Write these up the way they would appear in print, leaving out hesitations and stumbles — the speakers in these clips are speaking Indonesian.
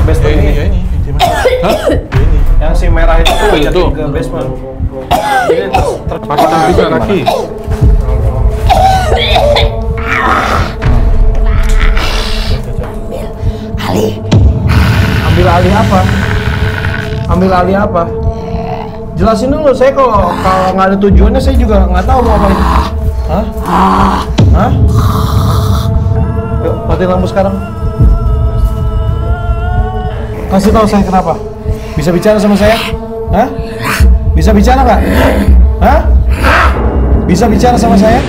basement ini. Ya ini. Di mana? Hah? Ini. Yang si merah itu tuh jadi ke basement. Jadi Apa kita bisa lagi? ambil alih apa? Ambil alih apa? Jelasin dulu, saya kalau nggak ada tujuannya saya juga nggak tahu mau ngapain. Hah? Hah? Yuk, matiin lampu sekarang. Kasih tahu saya kenapa? Bisa bicara sama saya? Hah? Bisa bicara nggak? Hah? Bisa bicara sama saya?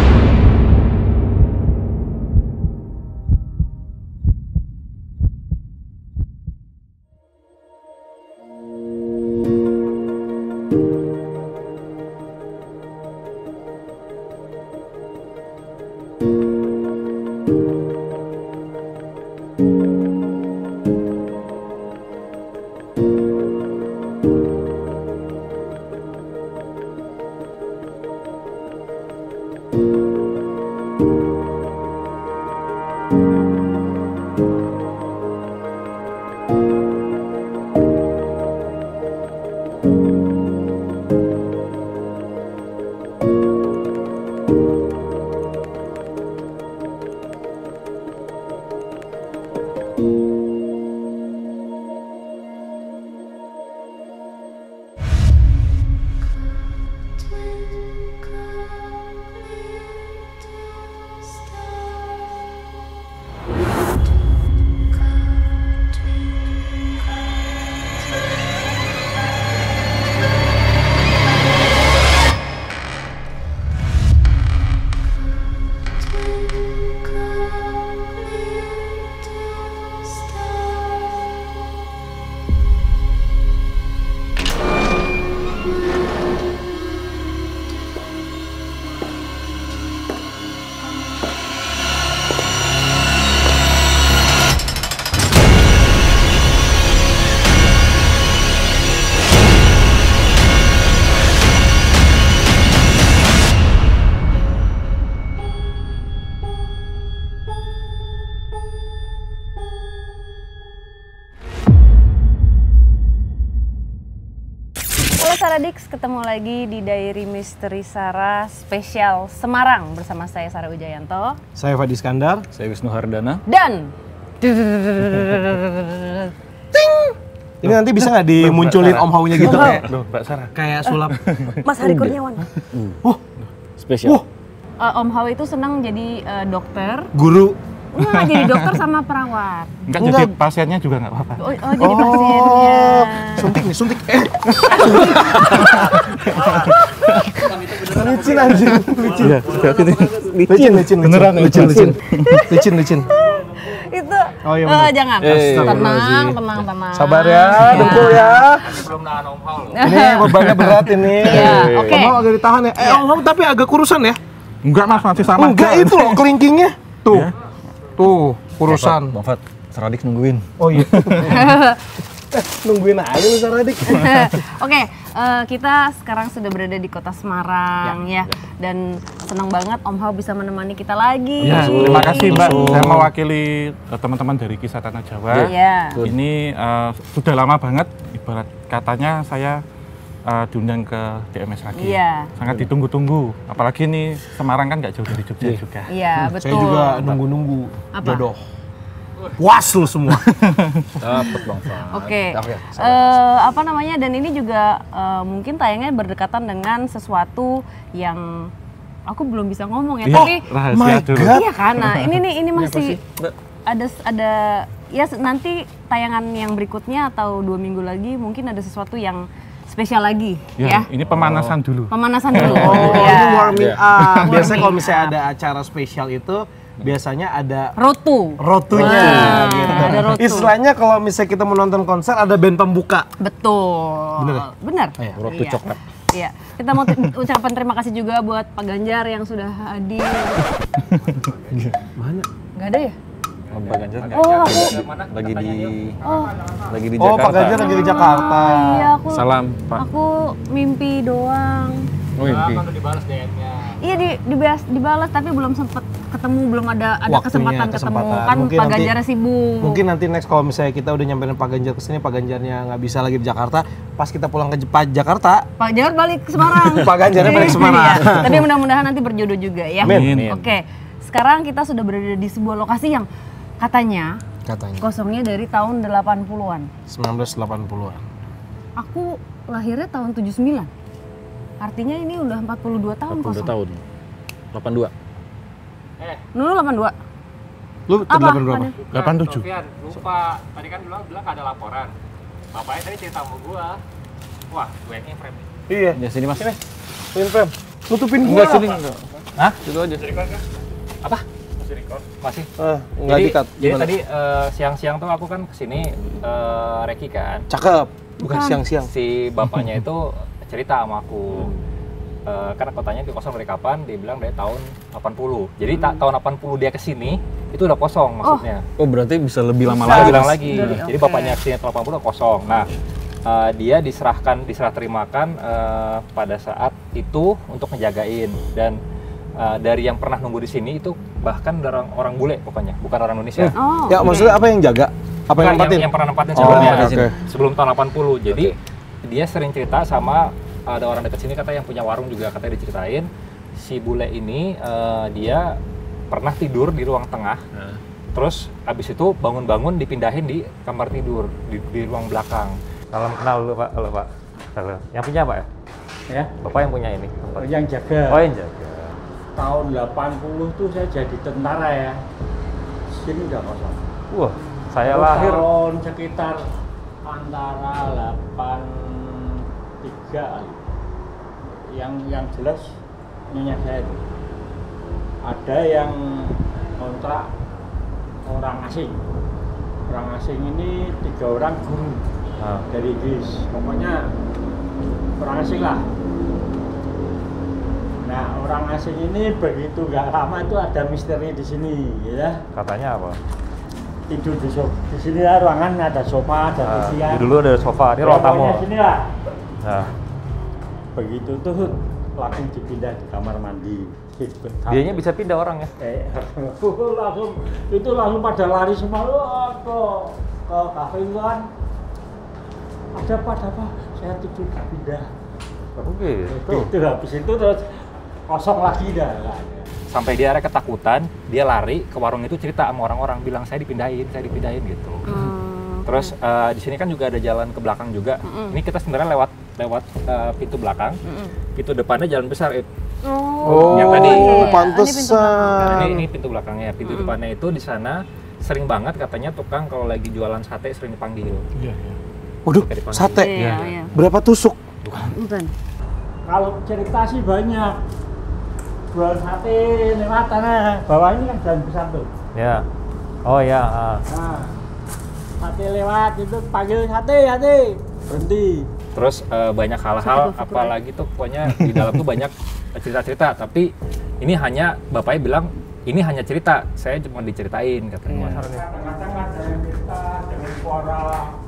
Halo Saradix, ketemu lagi di Diary Misteri Sarah spesial Semarang bersama saya Sarah Wijayanto. Saya Fadi Iskandar. Saya Wisnu Hardana. Dan Ini nanti bisa nggak dimunculin Om Haunya gitu kayak Loh, Mbak Sarah. kayak sulap. Mas Hari Kurniawan. Spesial. Om Hao itu senang jadi dokter. Guru. Enggak, jadi dokter sama perawat. Enggak, jadi pasiennya juga nggak apa-apa. Oh, jadi pasiennya. Suntik nih, suntik. Licin anjing. Licin. Iya, suka gitu. Licin. Beneran, Licin. Itu Oh, iya bener. jangan. Tenang. Sabar ya, dengkul ya. Ini bebannya berat ini. Iya, oke. Om Hao agak ditahan ya. Om Hao tapi agak kurusan ya. Enggak Mas, masih sama. Enggak, itu loh kelingkingnya. Tuh. Ya. Tuh, kurusan. Bang Fat, Saradix nungguin. Oh iya. Nungguin aja lu Saradik. Oke, kita sekarang sudah berada di kota Semarang ya. Dan senang banget Om Hao bisa menemani kita lagi. Ya, terima kasih Mbak. Saya mewakili teman-teman dari Kisah Tanah Jawa. Iya. Ini sudah lama banget, ibarat katanya saya diundang ke DMS lagi. Iya. Sangat ditunggu-tunggu. Apalagi ini Semarang kan nggak jauh dari Jogja juga. Iya, betul. Saya juga nunggu-nunggu Apa? jodoh. Puas lu semua. Dapet Bang Fat. Oke. Oke, Apa namanya? Dan ini juga mungkin tayangnya berdekatan dengan sesuatu yang aku belum bisa ngomong ya, Iya, tapi rahasia dulu. iya kan. Nah, ini masih ada ya nanti tayangan yang berikutnya atau 2 minggu lagi mungkin ada sesuatu yang spesial lagi ya. Ini pemanasan dulu. Pemanasan dulu. Oh, ya. ini warming up. Biasanya Warming kalau misalnya up. ada acara spesial itu biasanya ada Rotu. rotunya Wah, gitu. ada rotu. Istilahnya kalau misalnya kita mau nonton konser ada band pembuka. Betul. Bener ya? Benar. Iya. Rotu Iya. coklat. Iya. Kita mau ucapkan terima kasih juga buat Pak Ganjar yang sudah hadir. Mana? Nggak ada ya? Pak Ganjar nggak? Oh, aku. Lagi di Oh, lagi di Oh, Jakarta. Pak Ganjar lagi di Jakarta. iya, aku. Salam Pak. Aku mimpi doang. Oh, mimpi. Dibalas DM-nya. Iya dibalas tapi belum sempet ketemu, belum ada Waktunya, kesempatan ketemu kan. Mungkin Pak nanti- Ganjar sibuk. Mungkin nanti next kalau misalnya kita udah nyamperin Pak Ganjar kesini, Pak Ganjarnya nggak bisa lagi di Jakarta, pas kita pulang ke Jakarta, Pak Jarod balik ke Semarang. Pak Ganjarnya balik ke Semarang. Iya, tapi mudah-mudahan nanti berjodoh juga ya. Amin. Oke, sekarang kita sudah berada di sebuah lokasi yang katanya kosongnya dari tahun 80-an. 1980-an. Aku lahirnya tahun 79. Artinya ini udah 42 tahun 42 kosong. tahun. 82. Nunu 82. Lu Apa? tahun berapa? 87. Sofian, lupa. Tadi kan bilang gak ada laporan. Bapaknya tadi cerita sama gua. Wah, gue yang frame. Iya. Ya sini Mas. Pin frame. Tutupin gua. Enggak sini enggak. Hah? Itu aja. Apa? Masih record? Masih. Enggak di-cut. Jadi tadi siang-siang tuh aku kan kesini Reki kan. Cakep. Bukan siang-siang. Si bapaknya itu cerita sama aku. Karena kotanya kosong dari kapan? Dia bilang dari tahun 80. Jadi tahun 80 dia kesini itu udah kosong maksudnya. Oh, berarti bisa lebih lama Bisa lagi. bilang lagi. Dari- Jadi oke. bapaknya kesini tahun 80 udah kosong. Nah, dia diserah terimakan pada saat itu untuk ngejagain, dan dari yang pernah nunggu di sini itu bahkan orang bule pokoknya, bukan orang Indonesia. Oh. Ya maksudnya apa yang jaga? Apa yang Bukan, nempatin? yang pernah nempatin Oh, sebelumnya, oke. sebelum tahun 80. Jadi dia sering cerita sama ada orang dekat sini, kata yang punya warung juga, katanya diceritain si bule ini dia pernah tidur di ruang tengah, terus abis itu bangun-bangun dipindahin di kamar tidur di ruang belakang. Salam kenal dulu Pak, halo Pak. Halo. Yang punya Pak ya? Ya, Bapak yang punya ini? tempat? yang jaga. Oh yang jaga. Tahun 80 tuh saya jadi tentara ya. Sini udah kosong. Wah, saya Terus lahir. tahun sekitar antara 83 kali. Yang jelas nyonya saya itu. Ada yang kontrak orang asing. Orang asing ini 3 orang guru Nah, dari Inggris. Pokoknya orang asing lah. Nah, orang asing ini begitu nggak lama itu ada misteri di sini, ya. katanya apa? Tidur di di sini lah, ruangan ada sofa, ada Nah, kursi. di dulu ada sofa, ini ruang tamu. Pokoknya sini lah. Nah, Begitu tuh langsung dipindah di kamar mandi. dianya bisa pindah orang ya? langsung pada lari semua. Wah, ke kafe kan. Ada apa? Saya tidur pindah. Oke. Itu habis itu terus kosong lagi dah. Sampai dia akhirnya ketakutan, dia lari ke warung itu, cerita sama orang-orang, bilang saya dipindahin gitu. Terus di sini kan juga ada jalan ke belakang juga. Ini kita sebenarnya lewat pintu belakang. Pintu depannya jalan besar. Oh, Yang tadi. pantesan. Ini pintu belakangnya. Pintu depannya itu di sana sering banget katanya tukang kalau lagi jualan sate sering dipanggil. Waduh, sate. Iya. Berapa tusuk? Bukan. Kalau cerita sih banyak. Jual sate lewat tanah. Bawah ini kan jalan besar tuh. Ya. Oh ya. Nah, sate lewat itu panggil sate. Berhenti. Terus banyak hal-hal, apalagi tuh pokoknya di dalam tuh banyak cerita-cerita. Tapi ini hanya bapaknya bilang ini hanya cerita, saya cuma diceritain katanya. Kadang-kadang ada yang cerita dengan suara.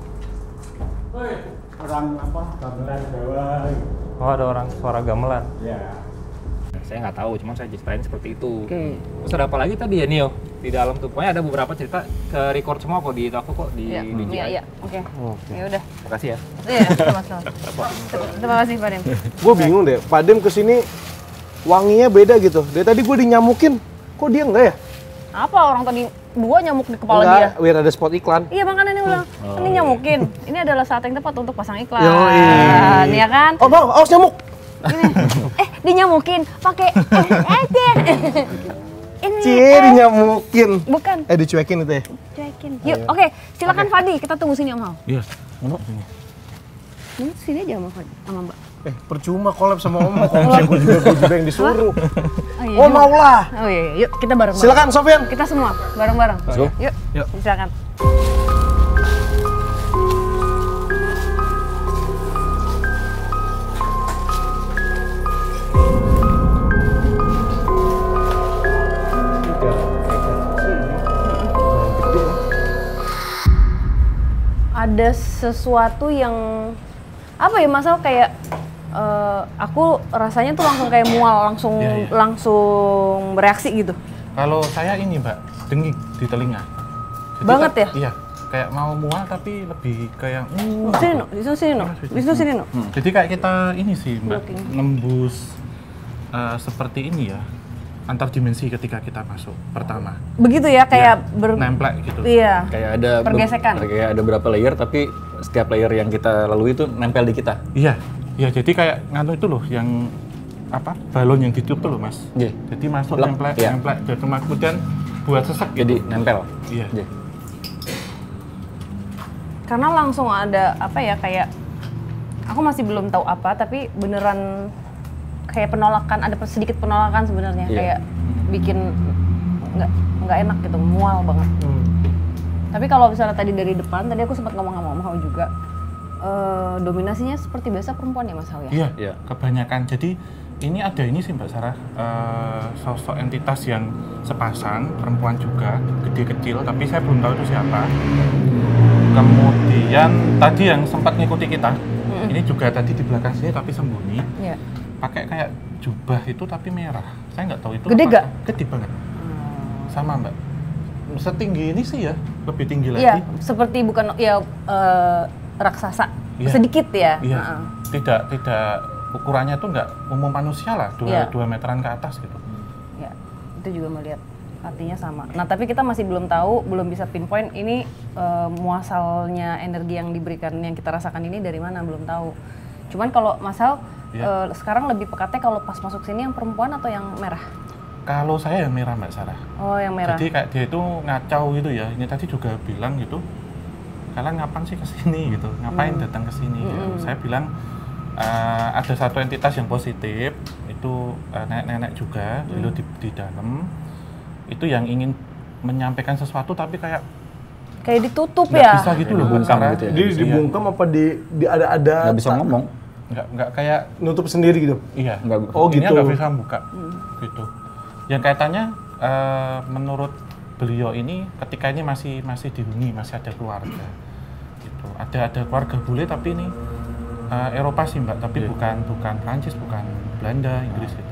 Orang apa? Gamelan Jawa. Oh ada orang suara gamelan. Ya. Saya nggak tahu, cuma saya ceritain seperti itu. Oke. Terus ada apa lagi tadi ya Nio? Di dalam tuh pokoknya ada beberapa cerita ke record semua kok di aku kok di GI. Iya. Oke. Ya udah. Makasih ya. Iya, sama-sama. Terima kasih Pak Dem. Gue bingung deh, Pak Dem kesini wanginya beda gitu. Dari tadi gue dinyamukin, kok dia enggak ya? Apa orang tadi 2 nyamuk di kepala dia? Enggak, biar ada spot iklan. Iya makanya ini ulang. Ini nyamukin. Ini adalah saat yang tepat untuk pasang iklan. Yoi. Ya kan? Oh, mau, awas nyamuk. Dinyamukin pakai aja. Ini Dinyamukin. bukan Dicuekin itu ya? cuekin. Yuk, oke, silakan Fadi, kita tunggu sini Om Hao. Iya. Ini sini aja sama Fadi, sama Mbak. Percuma collab sama Om. Gue juga yang disuruh. Oh iya. Oh, mau lah. Oh iya, yuk kita bareng. Silakan Sofian. Kita semua bareng-bareng. Yuk. Yuk. Silakan. Ada sesuatu yang apa ya, masalah kayak aku rasanya tuh langsung kayak mual, langsung bereaksi gitu. Kalau saya ini Mbak, denging di telinga. Jadi Banget ya? Iya, kayak mau mual tapi lebih kayak Wisnu sini no. Jadi kayak kita ini sih Mbak, Blocking. nembus seperti ini ya, antar dimensi ketika kita masuk pertama. Begitu ya, kayak Nemplek gitu. Iya. Kayak ada Pergesekan. kayak ada berapa layer tapi setiap layer yang kita lalui itu nempel di kita. Iya, iya jadi kayak nganu itu loh yang apa balon yang ditiup tuh loh Mas. Iya. Jadi masuk Lep, nemplek, iya. nemplek, dan kemudian buat sesek gitu. Jadi nempel. Iya. Iya. Karena langsung ada apa ya, kayak aku masih belum tahu apa, tapi beneran kayak penolakan, ada sedikit penolakan sebenarnya. Iya. Kayak bikin nggak enak gitu, mual banget. Hmm. Tapi kalau misalnya tadi dari depan, tadi aku sempat ngomong sama Om Hao juga, dominasinya seperti biasa perempuan ya Mas Hao ya? Iya, Iya. kebanyakan. Jadi ini ada ini sih Mbak Sarah, sosok entitas yang sepasang, perempuan juga, gede kecil, tapi saya belum tahu itu siapa. Kemudian tadi yang sempat ngikuti kita, ini juga tadi di belakang sini tapi sembunyi, Iya. pakai kayak jubah itu tapi merah. Saya nggak tahu itu Gede apa. nggak? Gede banget. Sama Mbak. Setinggi ini sih ya, lebih tinggi lagi. Iya, seperti bukan ya raksasa. Iya. Sedikit ya. Iya. Heeh. Tidak ukurannya tuh nggak umum manusia lah, Iya. 2 meteran ke atas gitu. Ya, itu juga melihat artinya sama. Nah, tapi kita masih belum tahu, belum bisa pinpoint ini muasalnya energi yang diberikan, yang kita rasakan ini dari mana, belum tahu. Cuman kalau Mas Hao, Iya. sekarang lebih pekatnya kalau pas masuk sini yang perempuan atau yang merah? Kalau saya yang merah Mbak Sarah. Oh, yang merah. Jadi kayak dia itu ngacau gitu ya. Ini tadi juga bilang gitu, kalian ngapain sih kesini gitu? Ngapain datang ke sini? Gitu. Saya bilang ada satu entitas yang positif, itu nenek-nenek juga dulu di dalam. Itu yang ingin menyampaikan sesuatu tapi kayak ditutup nggak ya. bisa gitu Kayak loh Mbak dibungkam Sarah. gitu ya. Di dibungkam apa di ada Nggak bisa ngomong. Nggak kayak nutup sendiri gitu. iya. Nggak. Oh, Ini gitu. nggak bisa buka gitu. Yang kaitannya menurut beliau ini ketika ini masih dihuni, masih ada keluarga gitu. Ada keluarga bule tapi ini Eropa sih Mbak, tapi bukan Prancis, bukan Belanda, Inggris gitu.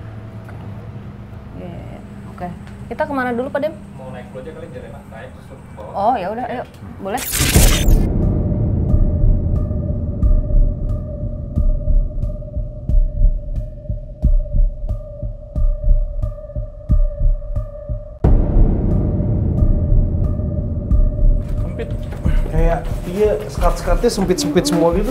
Iya. Oke. Kita kemana dulu Pak Dem? Mau naik dulu aja kali biar enak naik terus ke bawah. Oh, ya udah, ayo. Boleh. Sempit. Kayak iya sekat-sekatnya sempit-sempit semua gitu.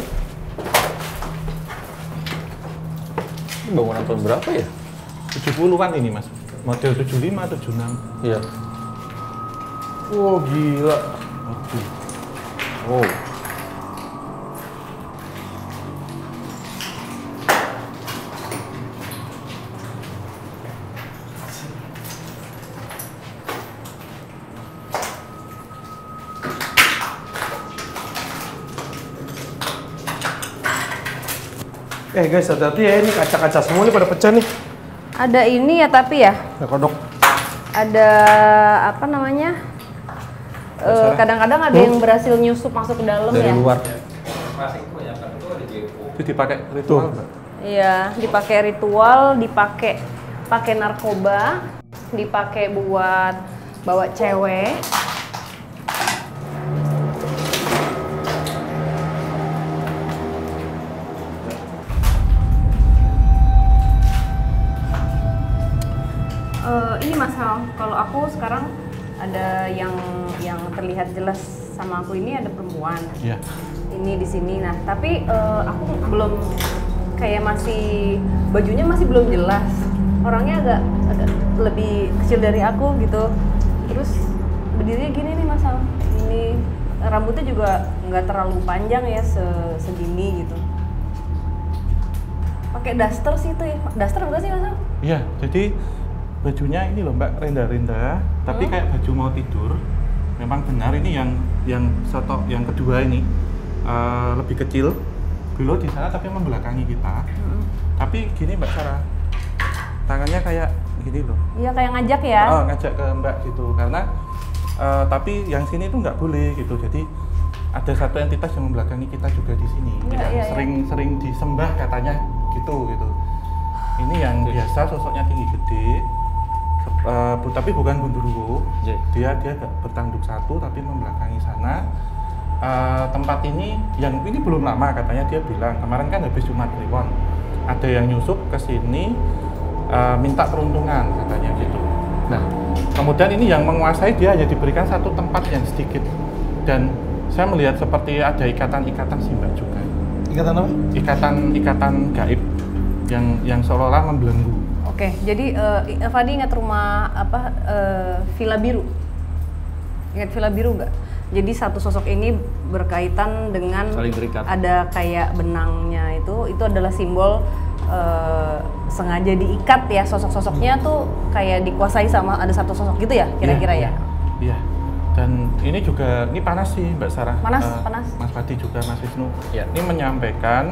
Ini bangunan tahun berapa ya? 70-an ini Mas. Model 75, 76. Iya. Wow, gila. Oh. Guys, hati-hati ya, ini kaca-kaca semua nih pada pecah nih. Ada ini ya tapi ya. Nah, kodok. Ada apa namanya? Kadang-kadang ada yang berhasil nyusup masuk ke dalam Dari ya. luar. Masing kebanyakan itu ada JFO. Itu dipakai ritual Mbak. Iya, dipakai ritual, pakai narkoba, dipakai buat bawa cewek. Ini Mas Hao, kalau aku sekarang ada yang terlihat jelas sama aku ini ada perempuan. Iya. Ini di sini. Nah, tapi aku belum kayak masih bajunya masih belum jelas. Orangnya agak lebih kecil dari aku gitu. Terus berdirinya gini nih Mas Hao. Ini rambutnya juga nggak terlalu panjang ya segini gitu. Pakai daster sih itu ya. Daster bukan sih Mas Hao? Iya, jadi bajunya ini loh Mbak, renda-renda, tapi kayak baju mau tidur. Memang benar ini yang soto yang kedua ini lebih kecil. Beliau di sana tapi membelakangi kita. Tapi gini Mbak Sarah, tangannya kayak gini loh. Iya kayak ngajak ya. Ngajak ke Mbak gitu, karena tapi yang sini tuh nggak boleh gitu. Jadi ada satu entitas yang membelakangi kita juga di sini. Iya. Sering disembah katanya gitu. Ini yang biasa sosoknya tinggi gede, tapi bukan gundurwo. Dia gak bertanduk satu tapi membelakangi sana. Tempat ini yang ini belum lama katanya dia bilang kemarin kan habis Jumat Kliwon. Ada yang nyusup ke sini minta peruntungan katanya gitu. Nah, kemudian ini yang menguasai dia hanya diberikan satu tempat yang sedikit dan saya melihat seperti ada ikatan-ikatan sih Mbak juga. Ikatan apa? Ikatan gaib yang seolah-olah membelenggu. Oke, jadi Fadi ingat rumah apa Villa Biru? Ingat Villa Biru nggak? Jadi satu sosok ini berkaitan dengan Saling terikat. ada kayak benangnya itu adalah simbol sengaja diikat ya, sosok-sosoknya tuh kayak dikuasai sama ada satu sosok gitu ya kira-kira ya. Iya. Dan ini juga ini panas sih Mbak Sarah. Panas. Mas Fadi juga Mas Wisnu. Ya. Ini menyampaikan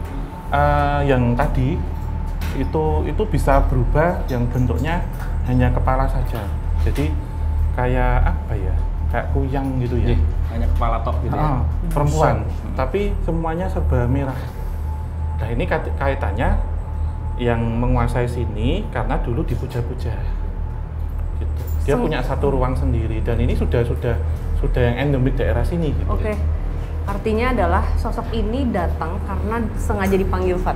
yang tadi itu bisa berubah yang bentuknya hanya kepala saja. Jadi kayak apa ya? Kayak kuyang gitu ya. Hanya kepala tok gitu ya. Perempuan, tapi semuanya serba merah. Nah ini kaitannya yang menguasai sini karena dulu dipuja-puja. Gitu. Dia punya satu ruang sendiri dan ini sudah yang endemik daerah sini. Gitu. Oke. Artinya adalah sosok ini datang karena sengaja dipanggil Fat.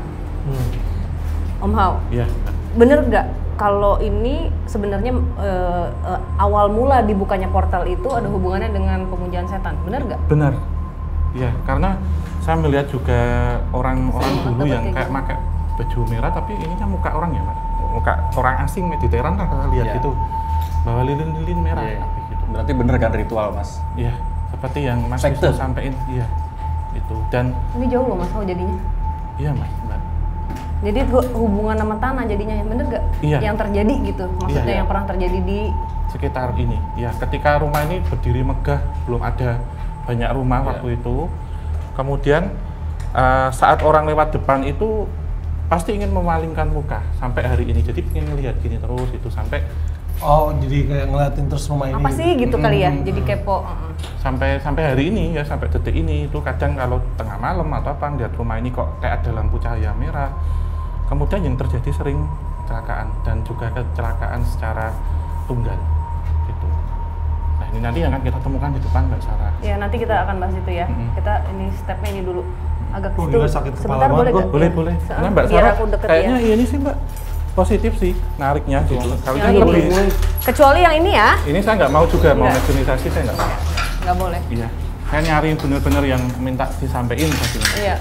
Om Hao. Iya. Bener nggak kalau ini sebenarnya awal mula dibukanya portal itu ada hubungannya dengan pemujaan setan? Bener nggak? Benar. Iya, karena saya melihat juga orang-orang dulu yang kayak gitu. pakai baju merah tapi ininya muka orang ya, Mas. Muka orang asing Mediteran lah saya lihat Iya. gitu. Bawa lilin-lilin merah Iya. tapi gitu. Berarti bener kan ritual, Mas? Iya, seperti yang Mas Sekte. Wisnu sampein. Iya. Itu dan Ini jauh loh Mas Hao jadinya. iya, Mas. Benar. Jadi hubungan sama tanah jadinya, bener nggak? Iya. Yang terjadi gitu, maksudnya Iya. yang pernah terjadi di Sekitar ini. Ya, ketika rumah ini berdiri megah, belum ada banyak rumah waktu itu. Kemudian saat orang lewat depan itu pasti ingin memalingkan muka sampai hari ini. Jadi ingin melihat gini terus itu sampai Jadi kayak ngeliatin terus rumah ini. apa sih gitu kali ya? Jadi kepo. sampai hari ini ya, sampai detik ini itu kadang kalau tengah malam atau apa lihat rumah ini kok kayak ada lampu cahaya merah. Kemudian yang terjadi sering kecelakaan dan juga kecelakaan secara tunggal gitu. Nah ini nanti yang akan kita temukan di depan Mbak Sarah. Ya nanti kita akan bahas itu ya. Kita ini stepnya ini dulu. Agak ke Oh, situ. gila, sakit kepala Sebentar banget boleh gua. nggak? Boleh. Soalnya Nah, Mbak biar Sarah aku deket kayaknya ya. ini sih Mbak positif sih nariknya gitu. Kalau Yang lebih ini. Kecuali yang ini ya, ini saya nggak mau juga mau Nggak. mediumisasi, saya nggak mau. nggak boleh. Iya. Saya nyari bener-bener yang minta disampaikan tadi. Iya.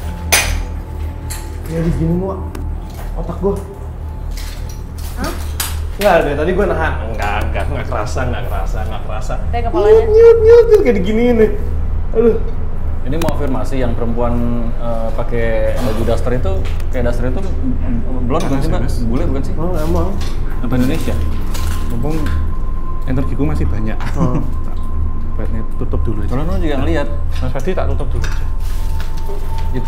Ya di gini gua otak gua. Hah? Enggak deh, tadi gua nahan. Enggak kerasa. Teh kepalanya. Nyut kayak diginiin nih. Aduh. Ini mau afirmasi yang perempuan pakai baju daster itu, kayak daster itu blond bukan sih, Mbak? Mas. Bule bukan sih? Oh, emang. Apa Indonesia? Mumpung energiku masih banyak. Buatnya tutup dulu aja. Soalnya juga ngeliat Mas Fadi tak tutup dulu aja. gitu.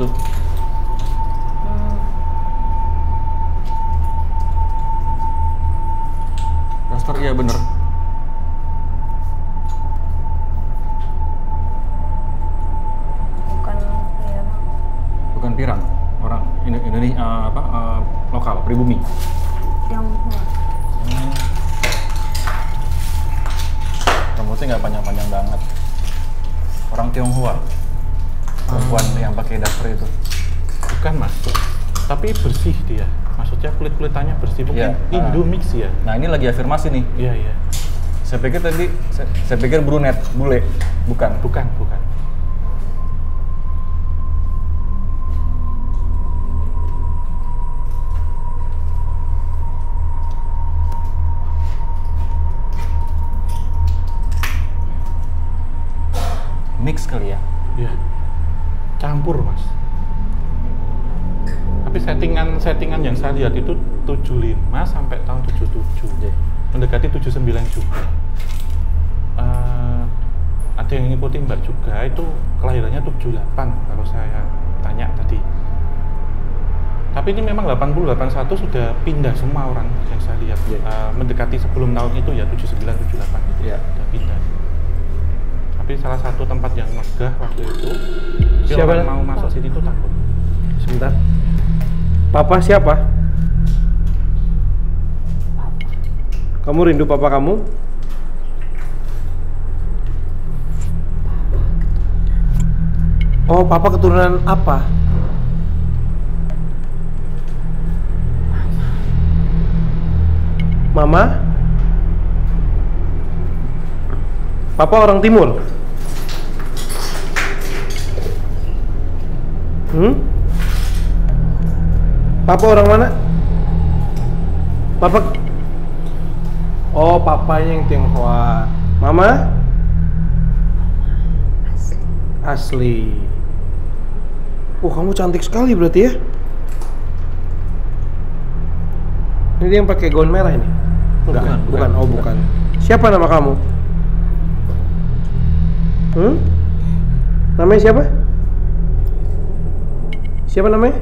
Daster iya bener. Bukan ya. Bukan pirang. Orang Indonesia lokal, pribumi. Yang Rambutnya nggak panjang-panjang banget. Orang Tionghoa. Perempuan yang pakai daster itu. Bukan Mas, tapi bersih dia. Maksudnya kulit-kulitannya bersih, mungkin Iya. Indo mix ya. Nah ini lagi afirmasi nih. Iya. Saya pikir tadi, saya pikir brunette, bule, bukan. Bukan. Mix kali ya. Iya. Campur Mas. Tapi settingan yang saya lihat itu 75 sampai tahun 77. Iya. Mendekati 79 juga. Ada yang ngikutin Mbak juga, itu kelahirannya 78 kalau saya tanya tadi. Tapi ini memang 80, 81 sudah pindah semua orang yang saya lihat. Mendekati sebelum tahun itu ya 79, 78 itu Iya. sudah pindah. Tapi salah satu tempat yang megah waktu itu, Siapa? orang mau masuk sini tuh takut. Sebentar. Papa siapa? Kamu rindu papa kamu? Oh, papa keturunan apa? Mama? Papa orang timur? Papa orang mana? Papa? Oh, papanya yang Tionghoa. Mama? Asli. Oh, kamu cantik sekali berarti ya? Ini dia yang pakai gaun merah ini? Enggak, bukan. Oh, bukan. Siapa nama kamu? Namanya siapa? Siapa namanya?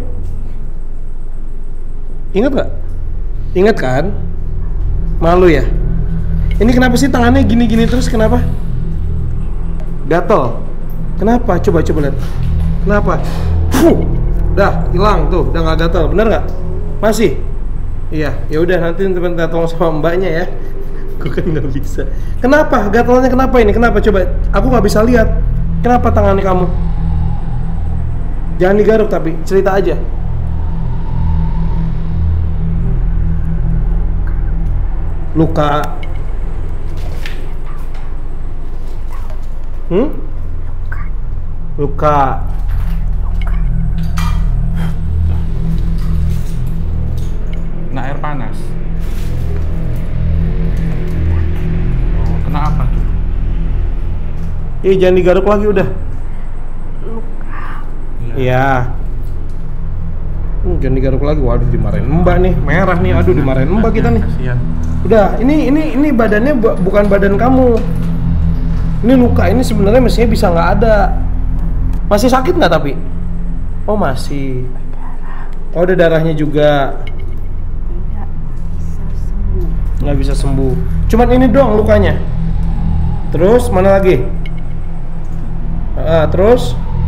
Ingat gak? Ingat kan? Malu ya? Ini kenapa sih tangannya gini-gini terus, kenapa? Gatel. Kenapa? Coba lihat. Kenapa? Dah hilang tuh, udah nggak gatel, bener nggak? Masih? Iya, ya udah nanti minta tolong sama mbaknya ya. Gue kan nggak bisa. Kenapa? Gatelnya kenapa ini? Kenapa? Coba, aku nggak bisa lihat. Kenapa tangannya kamu? Jangan digaruk tapi cerita aja. Luka. Luka. Kena air panas. Oh, kena apa tuh? Jangan digaruk lagi udah. Iya. Jangan digaruk lagi. Waduh, dimarahin Mbak nih. Merah nih. Aduh, dimarahin Mbak kita nih. Kasihan. Udah, ini badannya bukan badan kamu. Ini luka ini sebenarnya mestinya bisa nggak ada. Masih sakit nggak tapi? Oh masih. Oh ada darahnya juga. Nggak bisa sembuh. Cuman ini doang lukanya. Terus mana lagi? Terus?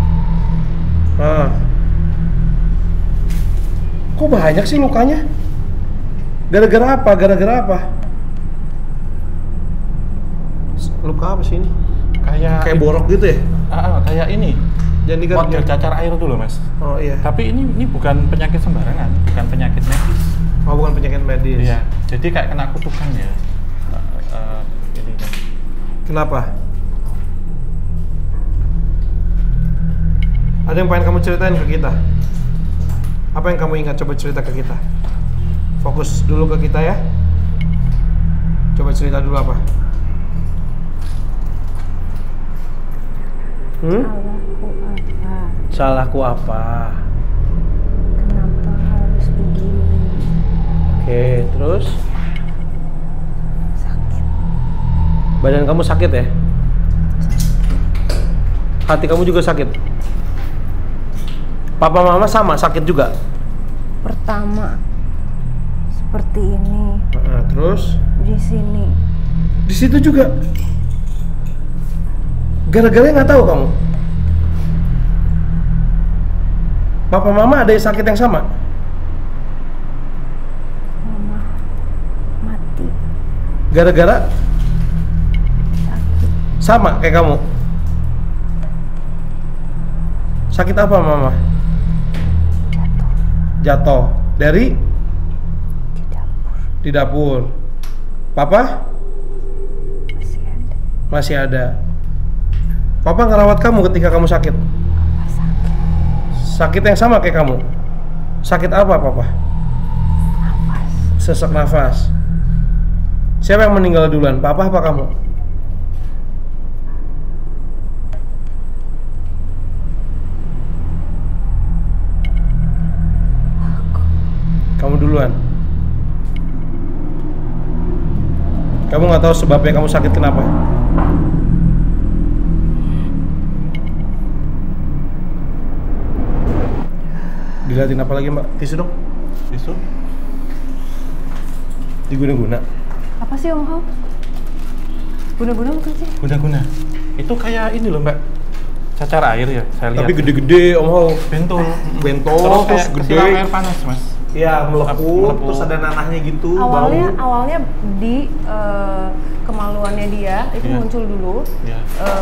Kok banyak sih lukanya? Gara-gara apa? Luka apa sih ini? Kayak borok gitu ya? Kayak ini. Jadi Model cacar air tuh loh mas. Oh iya. Tapi ini bukan penyakit sembarangan, bukan penyakit medis. Oh bukan penyakit medis. Iya. Jadi kayak kena kutukan ya. Ini kan. Kenapa? Ada yang pengen kamu ceritain ke kita? Apa yang kamu ingat? Coba cerita ke kita. Fokus dulu ke kita ya. Coba cerita dulu apa? Salahku apa? Kenapa harus begini? Oke, terus? Sakit. Badan kamu sakit ya? Hati kamu juga sakit? Papa mama sama sakit juga? Pertama seperti ini. Terus? Di sini. Di situ juga? Gara-gara nggak tahu kamu? Papa mama ada yang sakit yang sama? Mama mati. Gara-gara? Sakit. Sama kayak kamu? Sakit apa mama? Jatuh. Dari? Di dapur. Papa? Masih ada. Papa ngerawat kamu ketika kamu sakit? Sakit yang sama kayak kamu? Sakit apa papa? Nafas. Sesak nafas. Siapa yang meninggal duluan? Papa apa kamu? Kamu duluan. Kamu nggak tahu sebabnya kamu sakit kenapa? Dilihatin apa lagi mbak? Tisu dong? Tisu? Diguna-guna. Apa sih Om Hao? Guna-guna bukan sih? Guna-guna. Itu kayak ini loh Mbak, cacar air ya saya lihat. Tapi gede-gede Om Ho. Bentul. Bentol Terus terus kayak gede. kesiram air panas Mas. Iya, melepuh, Melepuh. terus ada nanahnya gitu, Awalnya di kemaluannya dia itu Iya. muncul dulu. Iya.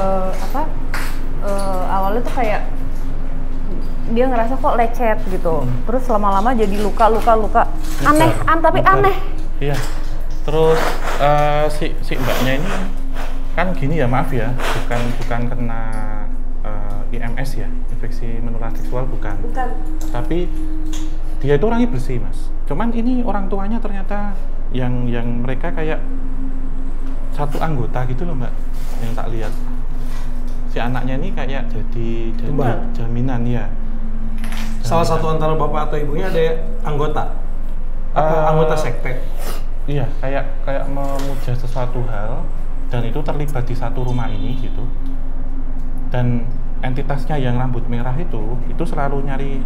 Awalnya tuh kayak dia ngerasa kok lecet gitu. Terus lama-lama jadi luka. Aneh, tapi Nyebar. aneh. Iya. Terus si mbaknya ini kan gini ya, maaf ya, bukan kena IMS ya, infeksi menular seksual bukan. Tapi dia itu orangnya bersih Mas. Cuman ini orang tuanya ternyata yang mereka kayak satu anggota gitu loh Mbak, yang tak lihat. Si anaknya ini kayak jadi Kembar. jaminan ya. Salah satu antara bapak atau ibunya ada anggota. Anggota sekte. Iya, kayak memuja sesuatu hal dan itu terlibat di satu rumah ini gitu. Dan entitasnya yang rambut merah itu selalu nyari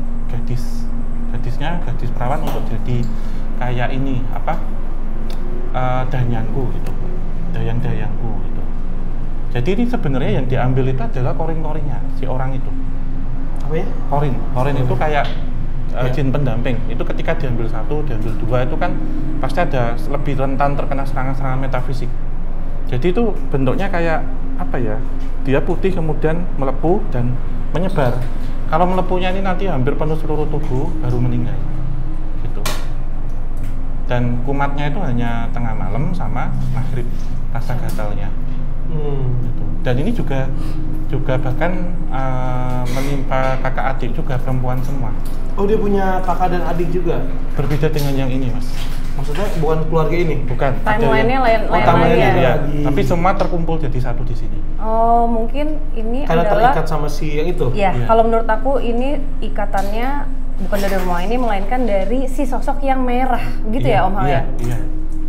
gadis perawan untuk jadi kayak ini danyangku gitu, dayangku gitu. Jadi ini sebenarnya yang diambil itu adalah korin-korinnya si orang itu. Apa ya? Korin itu kayak jin pendamping. Itu ketika diambil satu, diambil dua itu kan pasti ada lebih rentan terkena serangan-serangan metafisik. Jadi itu bentuknya kayak apa ya? Dia putih kemudian melepuh dan menyebar. Kalau melepuhnya ini nanti hampir penuh seluruh tubuh baru meninggal. Gitu. Dan kumatnya itu hanya tengah malam sama maghrib rasa gatalnya. Gitu. Dan ini juga bahkan menimpa kakak adik juga perempuan semua. Oh, dia punya kakak dan adik juga? Berbeda dengan yang ini Mas. Maksudnya bukan keluarga ini? Bukan. Timeline-nya lain timeline-nya lagi Ya, ya. lagi. tapi semua terkumpul jadi satu di sini. Oh, mungkin ini Karena adalah terikat sama si yang itu? ya, Iya. kalau menurut aku ini ikatannya bukan dari rumah ini melainkan dari si sosok yang merah gitu ya Om Hal ya. Iya.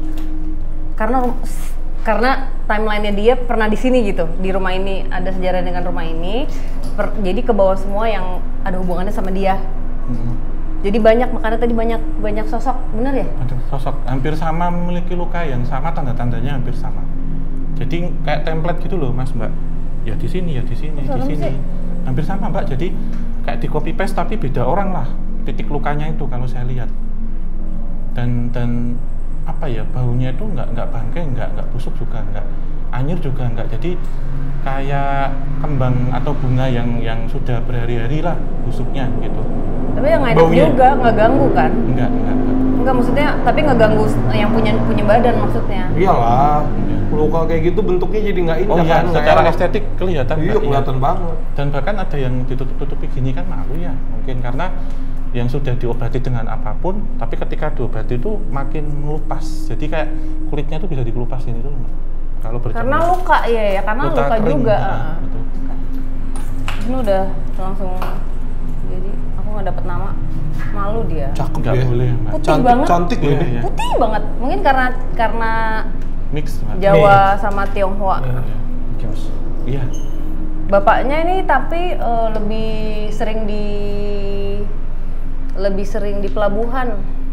Karena timelinenya dia pernah di sini gitu, di rumah ini ada sejarah dengan rumah ini, jadi ke bawah semua yang ada hubungannya sama dia. Jadi makanya tadi banyak sosok, bener ya? Ada sosok hampir sama, memiliki luka yang sama, tanda-tandanya hampir sama. Jadi kayak template gitu loh Mas Mbak. Ya di sini, di sini. Hampir sama Mbak. Jadi kayak di copy paste tapi beda orang lah titik lukanya itu kalau saya lihat. Dan apa ya, baunya itu nggak bangkai, nggak busuk juga, nggak anyir juga nggak. Jadi kayak kembang atau bunga yang sudah berhari-hari lah busuknya gitu. Tapi yang enak Baunya? juga, nggak ganggu kan? Enggak. Maksudnya, tapi nggak ganggu yang punya badan maksudnya. Iyalah, luka kayak gitu bentuknya jadi nggak indah Oh iya, kan? nggak secara enak. estetik kelihatan. Iya, Mbak, kelihatan banget. Dan bahkan ada yang ditutup-tutupi gini kan malu ya, mungkin karena yang sudah diobati dengan apapun, tapi ketika diobati itu makin melupas. Jadi kayak kulitnya tuh bisa dikelupasin itu Mbak. Kalau berjamur. Karena luka ya, karena luka kering, juga. betul. Ini udah langsung, jadi aku nggak dapet nama, malu dia. Cakep Nggak ya. boleh Mbak. Putih banget. Cantik loh Iya, ini. iya. Putih banget, mungkin karena Mix Mbak. Jawa sama Tionghoa. Iya. Iya. Bapaknya ini tapi lebih sering di pelabuhan.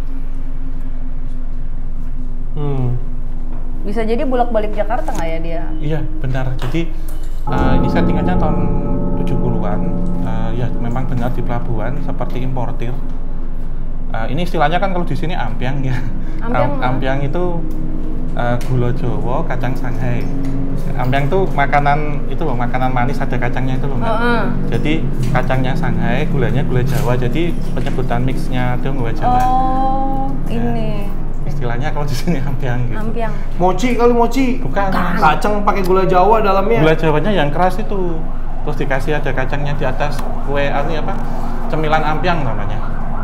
Bisa jadi bolak-balik Jakarta nggak ya dia? Iya, benar. Jadi ini settingannya tahun 70-an. Ya, memang benar di pelabuhan seperti importir. Ini istilahnya kan kalau di sini ampiang ya. Ampiang itu gula Jawa, kacang Shanghai. Ampiang tuh makanan manis ada kacangnya itu loh Mbak. Jadi kacangnya Shanghai, gulanya gula Jawa. Jadi penyebutan mixnya Tionghoa Jawa. Oh, ini Istilahnya kalau di sini ampiang gitu. ampiang. Mochi kali mochi. Bukan. Kacang pakai gula Jawa dalamnya. Gula Jawanya yang keras itu. Terus dikasih ada kacangnya di atas kue cemilan ampiang namanya.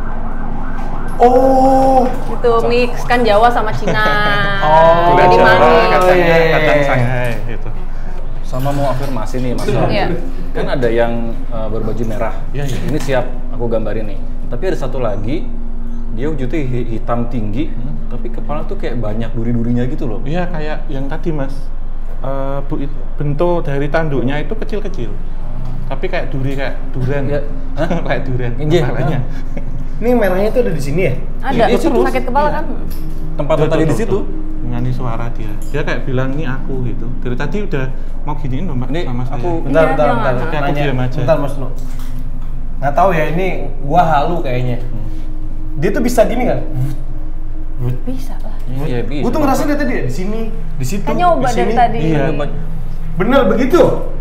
Oh, Itu mix kan Jawa sama Cina. Oh, Gula jadi Jawa, manis. kacangnya Iya. kacang Shanghai gitu. Sama mau afirmasi nih Mas. Iya. Kan ada yang berbaju merah. Iya, iya. Ini siap aku gambarin nih. Tapi ada satu lagi, dia wujudnya hitam tinggi, tapi kepala tuh kayak banyak duri-durinya gitu loh. Iya kayak yang tadi Mas. Bentuk dari tanduknya itu kecil-kecil. Tapi kayak durian. Ya. Hah? Kayak durian Iya. kepalanya. ini merahnya itu ada di sini ya? Ada, Ini terus. sakit kepala Iya. kan? Tempat lo tadi di situ. ngani suara dia. Dia kayak bilang ini aku gitu. Dari tadi udah mau giniin loh Mbak Ini sama saya. aku- Bentar, Iya, bentar, jangan. bentar. Tapi aku diam aja. Bentar Mas Nuh. Nggak tahu ya, ini gua halu kayaknya. Dia tuh bisa gini kan? Bisa lah. Iya bisa. Gua tuh ngerasa dia tadi ya, di sini, di situ, Kan nyoba di dari sini. tadi. Iya. Bener begitu?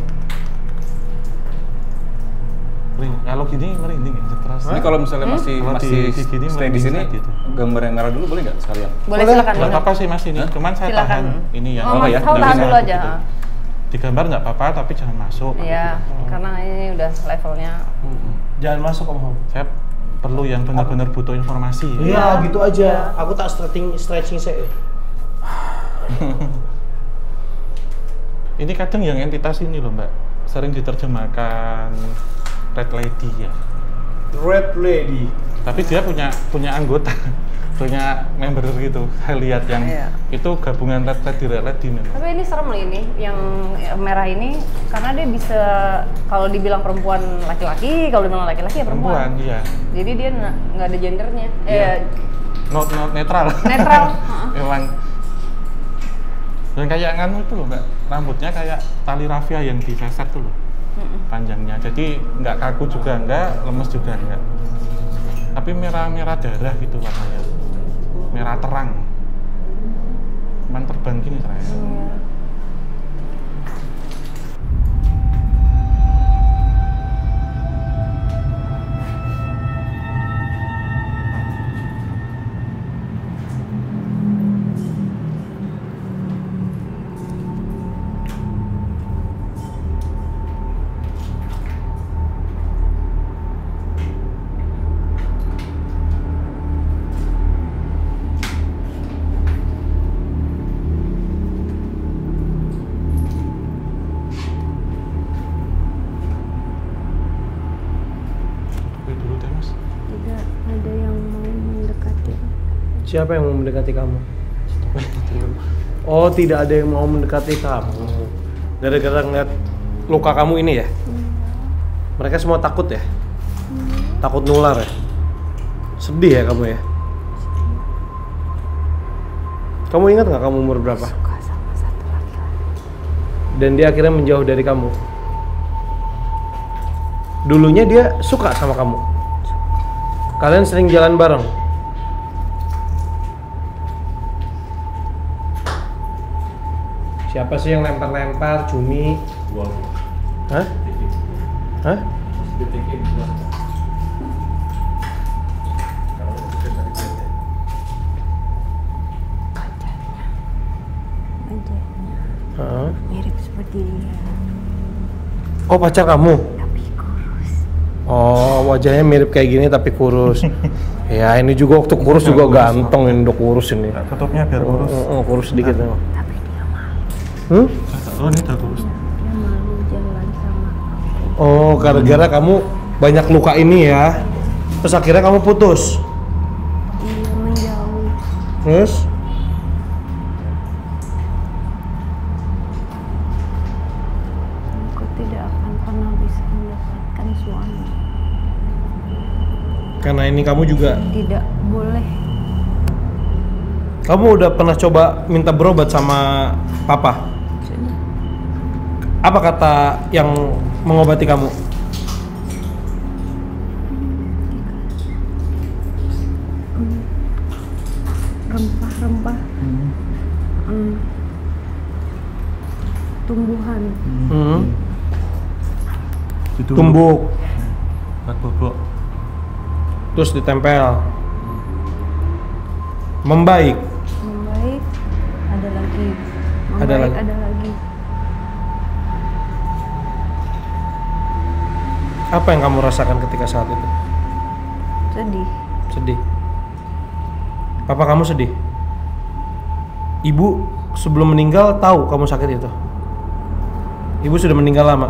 Kalau gini merinding ya, terus. Ini kalau misalnya masih Kalau masih di gini stay di sini, merinding gitu. gambar yang merah dulu boleh nggak sekalian? Boleh Boleh. silakan. Nggak boleh. apa-apa sih Mas ini, cuman saya Silakan. tahan ini ya. Oh, Oh, Mas ya, Saul nggak tahan bisa. dulu aja. Gitu. Digambar nggak apa-apa, tapi jangan masuk. Iya, karena ini udah levelnya. Jangan masuk Om Hom. Saya perlu yang benar-benar butuh informasi. Iya, gitu aja. Aku tak stretching saya. Ini kadang yang entitas ini loh Mbak, sering diterjemahkan Red Lady ya. Red Lady. Tapi dia punya anggota, punya member gitu. Saya lihat yang Iya. itu gabungan Red Lady memang. Tapi ini serem loh ini, yang merah ini, karena dia bisa kalau dibilang perempuan laki-laki, kalau dibilang laki-laki ya perempuan. Perempuan, iya. Jadi dia nggak ada gendernya. Iya. Not netral. Netral. Memang. Dan kayak nganu itu loh Mbak, rambutnya kayak tali rafia yang diseset tuh loh. Panjangnya, jadi nggak kaku juga nggak, lemes juga nggak. Tapi merah-merah darah gitu warnanya, merah terang. Cuman terbang gini saya. Oke dulu deh Mas. Tidak ada yang mau mendekati. Siapa yang mau mendekati kamu? Oh, tidak ada yang mau mendekati kamu. Gara-gara ngeliat luka kamu ini ya? Mereka semua takut ya? Takut nular ya? Sedih ya kamu ya? Kamu ingat nggak kamu umur berapa? Suka sama satu laki-laki. Dan dia akhirnya menjauh dari kamu. Dulunya dia suka sama kamu. Kalian sering jalan bareng. Siapa sih yang lempar-lempar cumi? Hah? Hah? Wajahnya Hah? mirip seperti dia, Oh, pacar kamu? tapi kurus. Oh, wajahnya mirip kayak gini tapi kurus. Ya, ini juga waktu kurus juga ganteng, ini udah kurus ini. Tutupnya biar kurus. Kurus sedikit memang. Tapi dia malu. Hmm? Oh ini udah kurus. Dia malu jalan sama aku. Oh, gara-gara kamu banyak luka ini ya. Terus akhirnya kamu putus. Dia menjauh. Terus? Aku tidak akan pernah bisa mendapatkan suami. Karena ini kamu juga. Tidak boleh. Kamu udah pernah coba minta berobat sama papa? Sudah. Apa kata yang mengobati kamu? Rempah-rempah. Tumbuhan. Tumbuk. Buat bobok. Terus ditempel. Membaik. Membaik. Ada lagi. Ada Membaik. lagi. Ada lagi. Apa yang kamu rasakan ketika saat itu? Sedih. Sedih. Papa kamu sedih. Ibu sebelum meninggal tahu kamu sakit itu. Ibu sudah meninggal lama.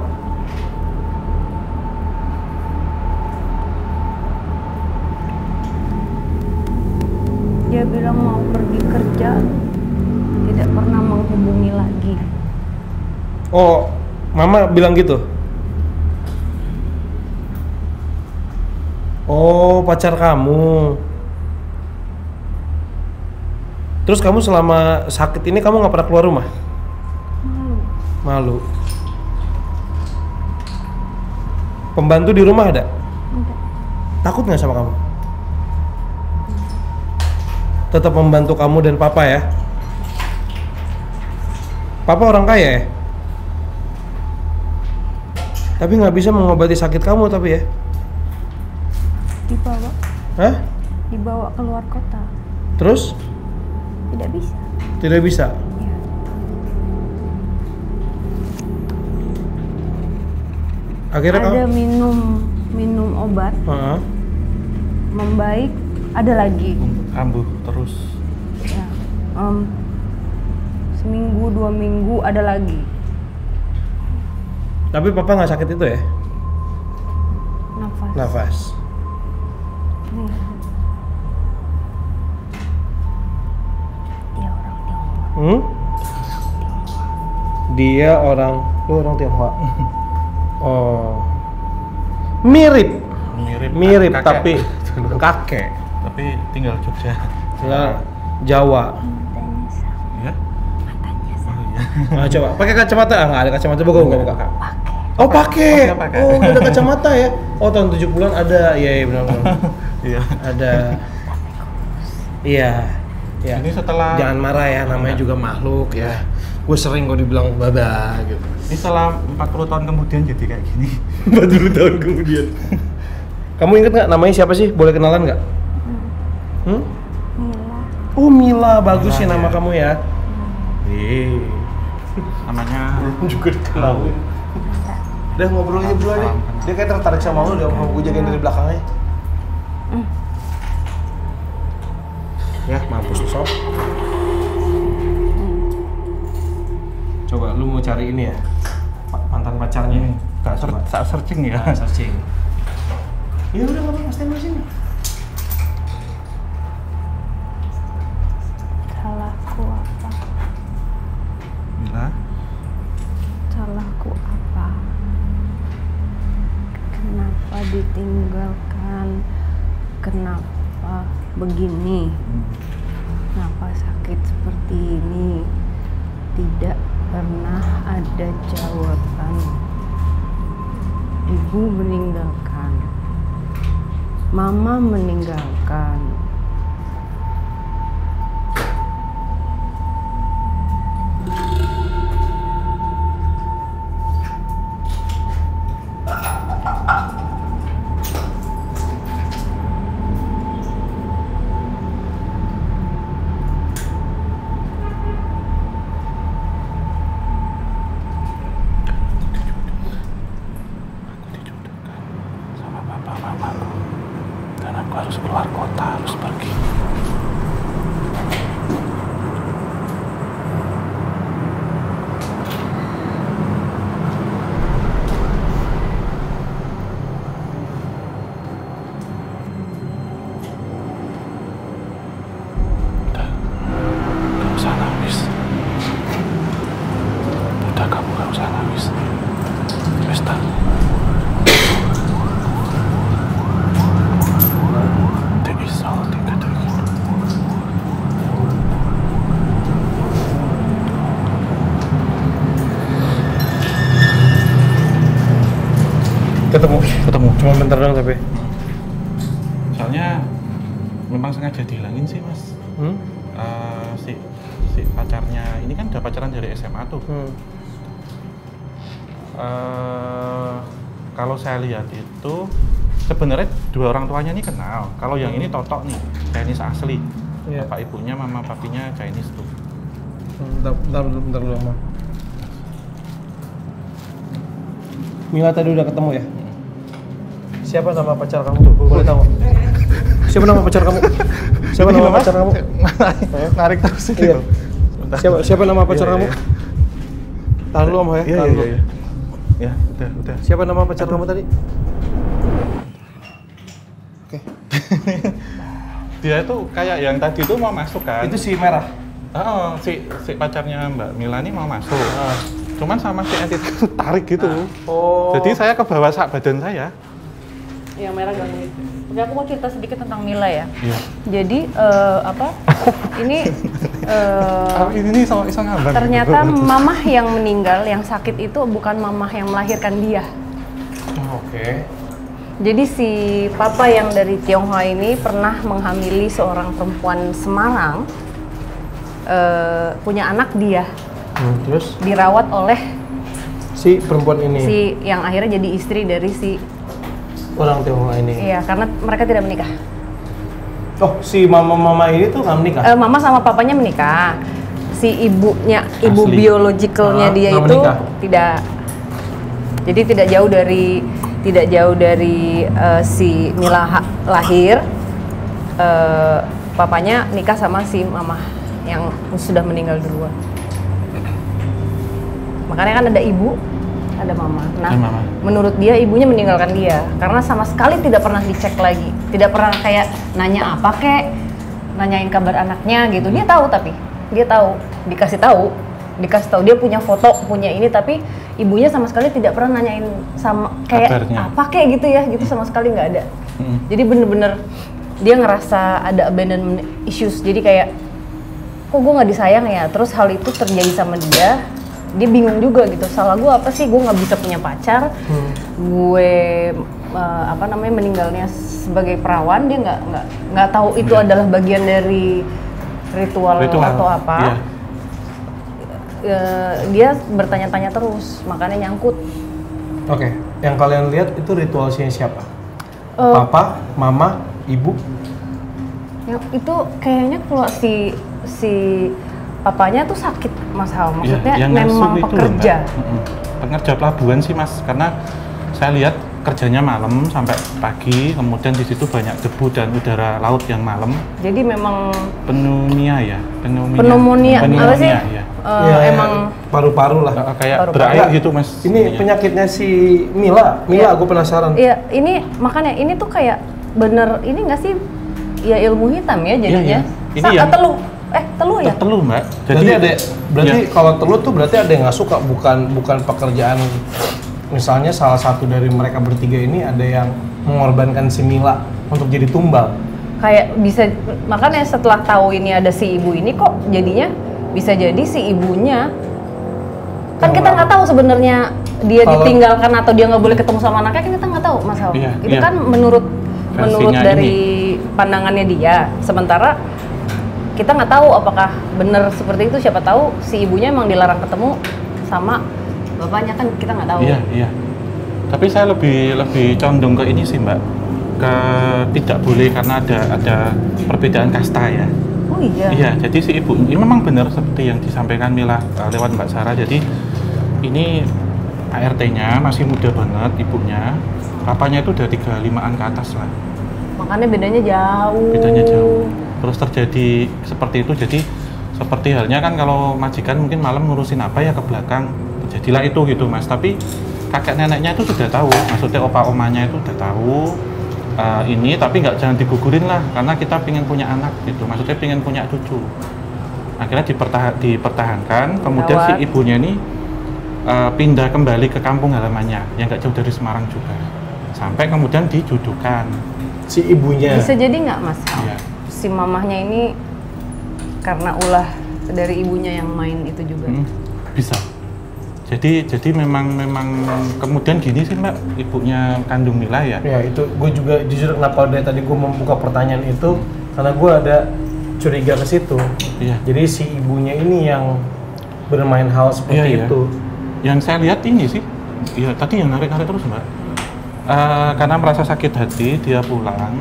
Dia bilang mau pergi kerja, tidak pernah menghubungi lagi. Oh, mama bilang gitu. Oh, pacar kamu. Terus kamu selama sakit ini kamu nggak pernah keluar rumah? Malu. Pembantu di rumah ada? Ada. Takut nggak sama kamu? Tetap membantu kamu dan papa ya? Papa orang kaya ya? Tapi nggak bisa mengobati sakit kamu tapi ya? Dibawa. Hah? Dibawa keluar kota. Terus? Tidak bisa. Tidak bisa? Ya. Akhirnya Ada kamu? minum obat, Heeh. membaik, ada lagi. Kambuh terus. Ya. Seminggu 2 minggu ada lagi. Tapi papa nggak sakit itu ya? Nafas. Nafas. Iya. Dia orang Tionghoa. Dia orang, lu orang Tionghoa. Oh, mirip, Mirip kakek. tapi kakek. Tapi tinggal Jogja. Nah, Jawa. Matanya sama. Ya? Matanya sama. Oh iya. Nah, coba pakai kacamata? Ah, nggak ada kacamata, buka. Pakai. Oh, pakai. Oh, pakai. Oh, udah ada kacamata ya? Oh, tahun 70-an ada. Iya, benar. Iya. Ada. Iya. Ya. Ini setelah Jangan marah ya, namanya juga makhluk ya. Gue sering kok dibilang baba gitu. ini setelah 40 tahun kemudian jadi kayak gini. 40 tahun kemudian. Kamu inget nggak namanya siapa sih? Boleh kenalan nggak? Mila. Oh, Mila, bagus sih Mila, nama ya. kamu ya. Namanya Juga dikenalin. Udah ngobrol aja berdua deh. Dia kayak tertarik sama lu, udah mau gue jagain dari belakangnya. Ya, mampus lu sob. Coba lu mau cari ini ya, mantan pacarnya ini. Coba. saat searching ya. Nah, searching. Ya udah nggak apa-apa, stand di sini. Salahku apa? Mila, Salahku apa? Kenapa ditinggalkan? Kenapa begini? Kenapa sakit seperti ini? Tidak pernah ada jawaban. Ibu meninggalkan. Mama meninggalkan. sama papa mamaku. Dan aku harus keluar kota, harus pergi. Udah, gak usah nangis. Udah, kamu gak usah nangis. Wes, tak. Ketemu. Cuma bentar doang tapi. Soalnya memang sengaja dihilangin sih, Mas. Si pacarnya ini kan udah pacaran dari SMA tuh. Kalau saya lihat itu sebenarnya dua orang tuanya ini kenal. Kalau yang ini totok nih, Chinese asli. Iya. Bapak ibunya, mama papinya Chinese tuh. Bentar dulu, Mama. Mila tadi udah ketemu ya? Siapa nama pacar kamu? Boleh tahu? Siapa nama pacar kamu? Siapa nama pacar kamu? Narik terus ini. Iya. Siapa nama pacar kamu? Tahan dulu, Om ya. Iya, Tahan dulu. iya. Ya, udah. Siapa nama pacar kamu tadi? Oke. Dia itu kayak yang tadi tuh mau masuk kan? Itu si merah. Oh, si pacarnya Mbak Mila ini mau masuk. Cuman sama si entitas itu tarik gitu. Oh. Jadi saya ke bawah sak badan saya. Yang merah gangguin. Oke, aku mau cerita sedikit tentang Mila ya. Iya. Jadi ini Ini iso ngabar. ternyata mamah yang meninggal, yang sakit itu bukan mamah yang melahirkan dia. Oke. Jadi si papa yang dari Tionghoa ini pernah menghamili seorang perempuan Semarang, punya anak dia, Terus dirawat oleh si perempuan ini, si yang akhirnya jadi istri dari si, orang Tionghoa ini. iya karena mereka tidak menikah. Oh, si mama ini tuh nggak menikah? Mama sama papanya menikah. Si ibunya, ibu Asli. biologikalnya dia nggak itu menikah? tidak. Jadi tidak jauh dari si Mila lahir, papanya nikah sama si mama yang sudah meninggal duluan. Makanya kan ada ibu, ada mama. Nah, Ada mama. menurut dia ibunya meninggalkan dia karena sama sekali tidak pernah dicek lagi, tidak pernah kayak nanya apa kek, nanyain kabar anaknya gitu. Dia tahu tapi dia tahu, dikasih tahu dia punya foto, punya ini, tapi ibunya sama sekali tidak pernah nanyain sama kayak Kabarnya. apa kayak gitu ya, gitu sama sekali nggak ada. Jadi bener-bener dia ngerasa ada abandonment issues, jadi kayak kok gue nggak disayang ya, terus hal itu terjadi sama dia bingung juga gitu, salah gue apa sih, gue nggak bisa punya pacar, gue meninggalnya sebagai perawan, dia nggak tahu itu adalah bagian dari ritual atau apa. Iya. Dia bertanya-tanya terus, makanya nyangkut. Oke, yang kalian lihat itu ritualnya siapa? Papa, mama, ibu? Yang itu kayaknya kalau si papanya tuh sakit, Mas Hal, maksudnya yang memang ngasuh itu pekerja. loh, Mbak. Pekerja pelabuhan sih Mas, karena saya lihat kerjanya malam sampai pagi, kemudian di situ banyak debu dan udara laut yang malam. Jadi memang Pneumonia ya, pneumonia apa sih? Ya. Emang paru-paru lah. Kayak Paru-paru. berair gitu Mas. Ini ininya. penyakitnya si Mila, aku penasaran. Iya, ini makanya ini tuh kayak bener ini nggak sih? Ya ilmu hitam ya jadinya. Iya. Ini yang Telu ya? Telu Mbak. Berarti ya, kalau telu tuh berarti ada yang nggak suka, bukan pekerjaan. Misalnya salah satu dari mereka bertiga ini ada yang mengorbankan si Mila untuk jadi tumbal. Kayak bisa, makanya setelah tahu ini ada si ibu ini kok jadinya bisa jadi si ibunya kan kita nggak tahu sebenarnya dia ditinggalkan atau dia nggak boleh ketemu sama anaknya, kan kita nggak tahu Mas Hal. Iya, Itu iya. kan menurut Versinya dari pandangannya dia, sementara kita nggak tahu apakah benar seperti itu. Siapa tahu si ibunya emang dilarang ketemu sama bapaknya, kan kita nggak tahu. Iya. Tapi saya lebih condong ke ini sih Mbak, ke tidak boleh karena ada perbedaan kasta ya. Oh iya. Iya, jadi si ibu ini memang benar seperti yang disampaikan Mila lewat Mbak Sarah. Jadi ini ART-nya masih muda banget ibunya, papanya itu udah 35-an ke atas lah. Makanya bedanya jauh. Bedanya jauh. Terus terjadi seperti itu, jadi seperti halnya kan kalau majikan mungkin malam ngurusin apa ya ke belakang, terjadilah itu gitu Mas. Tapi kakek neneknya itu sudah tahu, maksudnya opa omanya itu sudah tahu ini, tapi jangan digugurin lah karena kita pengen punya anak gitu, maksudnya pengen punya cucu. Akhirnya dipertahankan, kemudian si ibunya ini pindah kembali ke kampung halamannya yang nggak jauh dari Semarang juga, sampai kemudian dijodohkan. Si ibunya. Bisa jadi nggak Mas? Iya. Si mamahnya ini karena ulah dari ibunya yang main itu juga. Bisa. Jadi memang kemudian gini sih Mbak, ibunya kandung Mila ya. Ya itu gue juga jujur kenapa dari tadi gue membuka pertanyaan itu karena gue ada curiga ke situ. Iya. Jadi si ibunya ini yang bermain hal seperti Iya. itu. Yang saya lihat ini sih, ya tadi yang narik-narik terus Mbak. Karena merasa sakit hati dia pulang.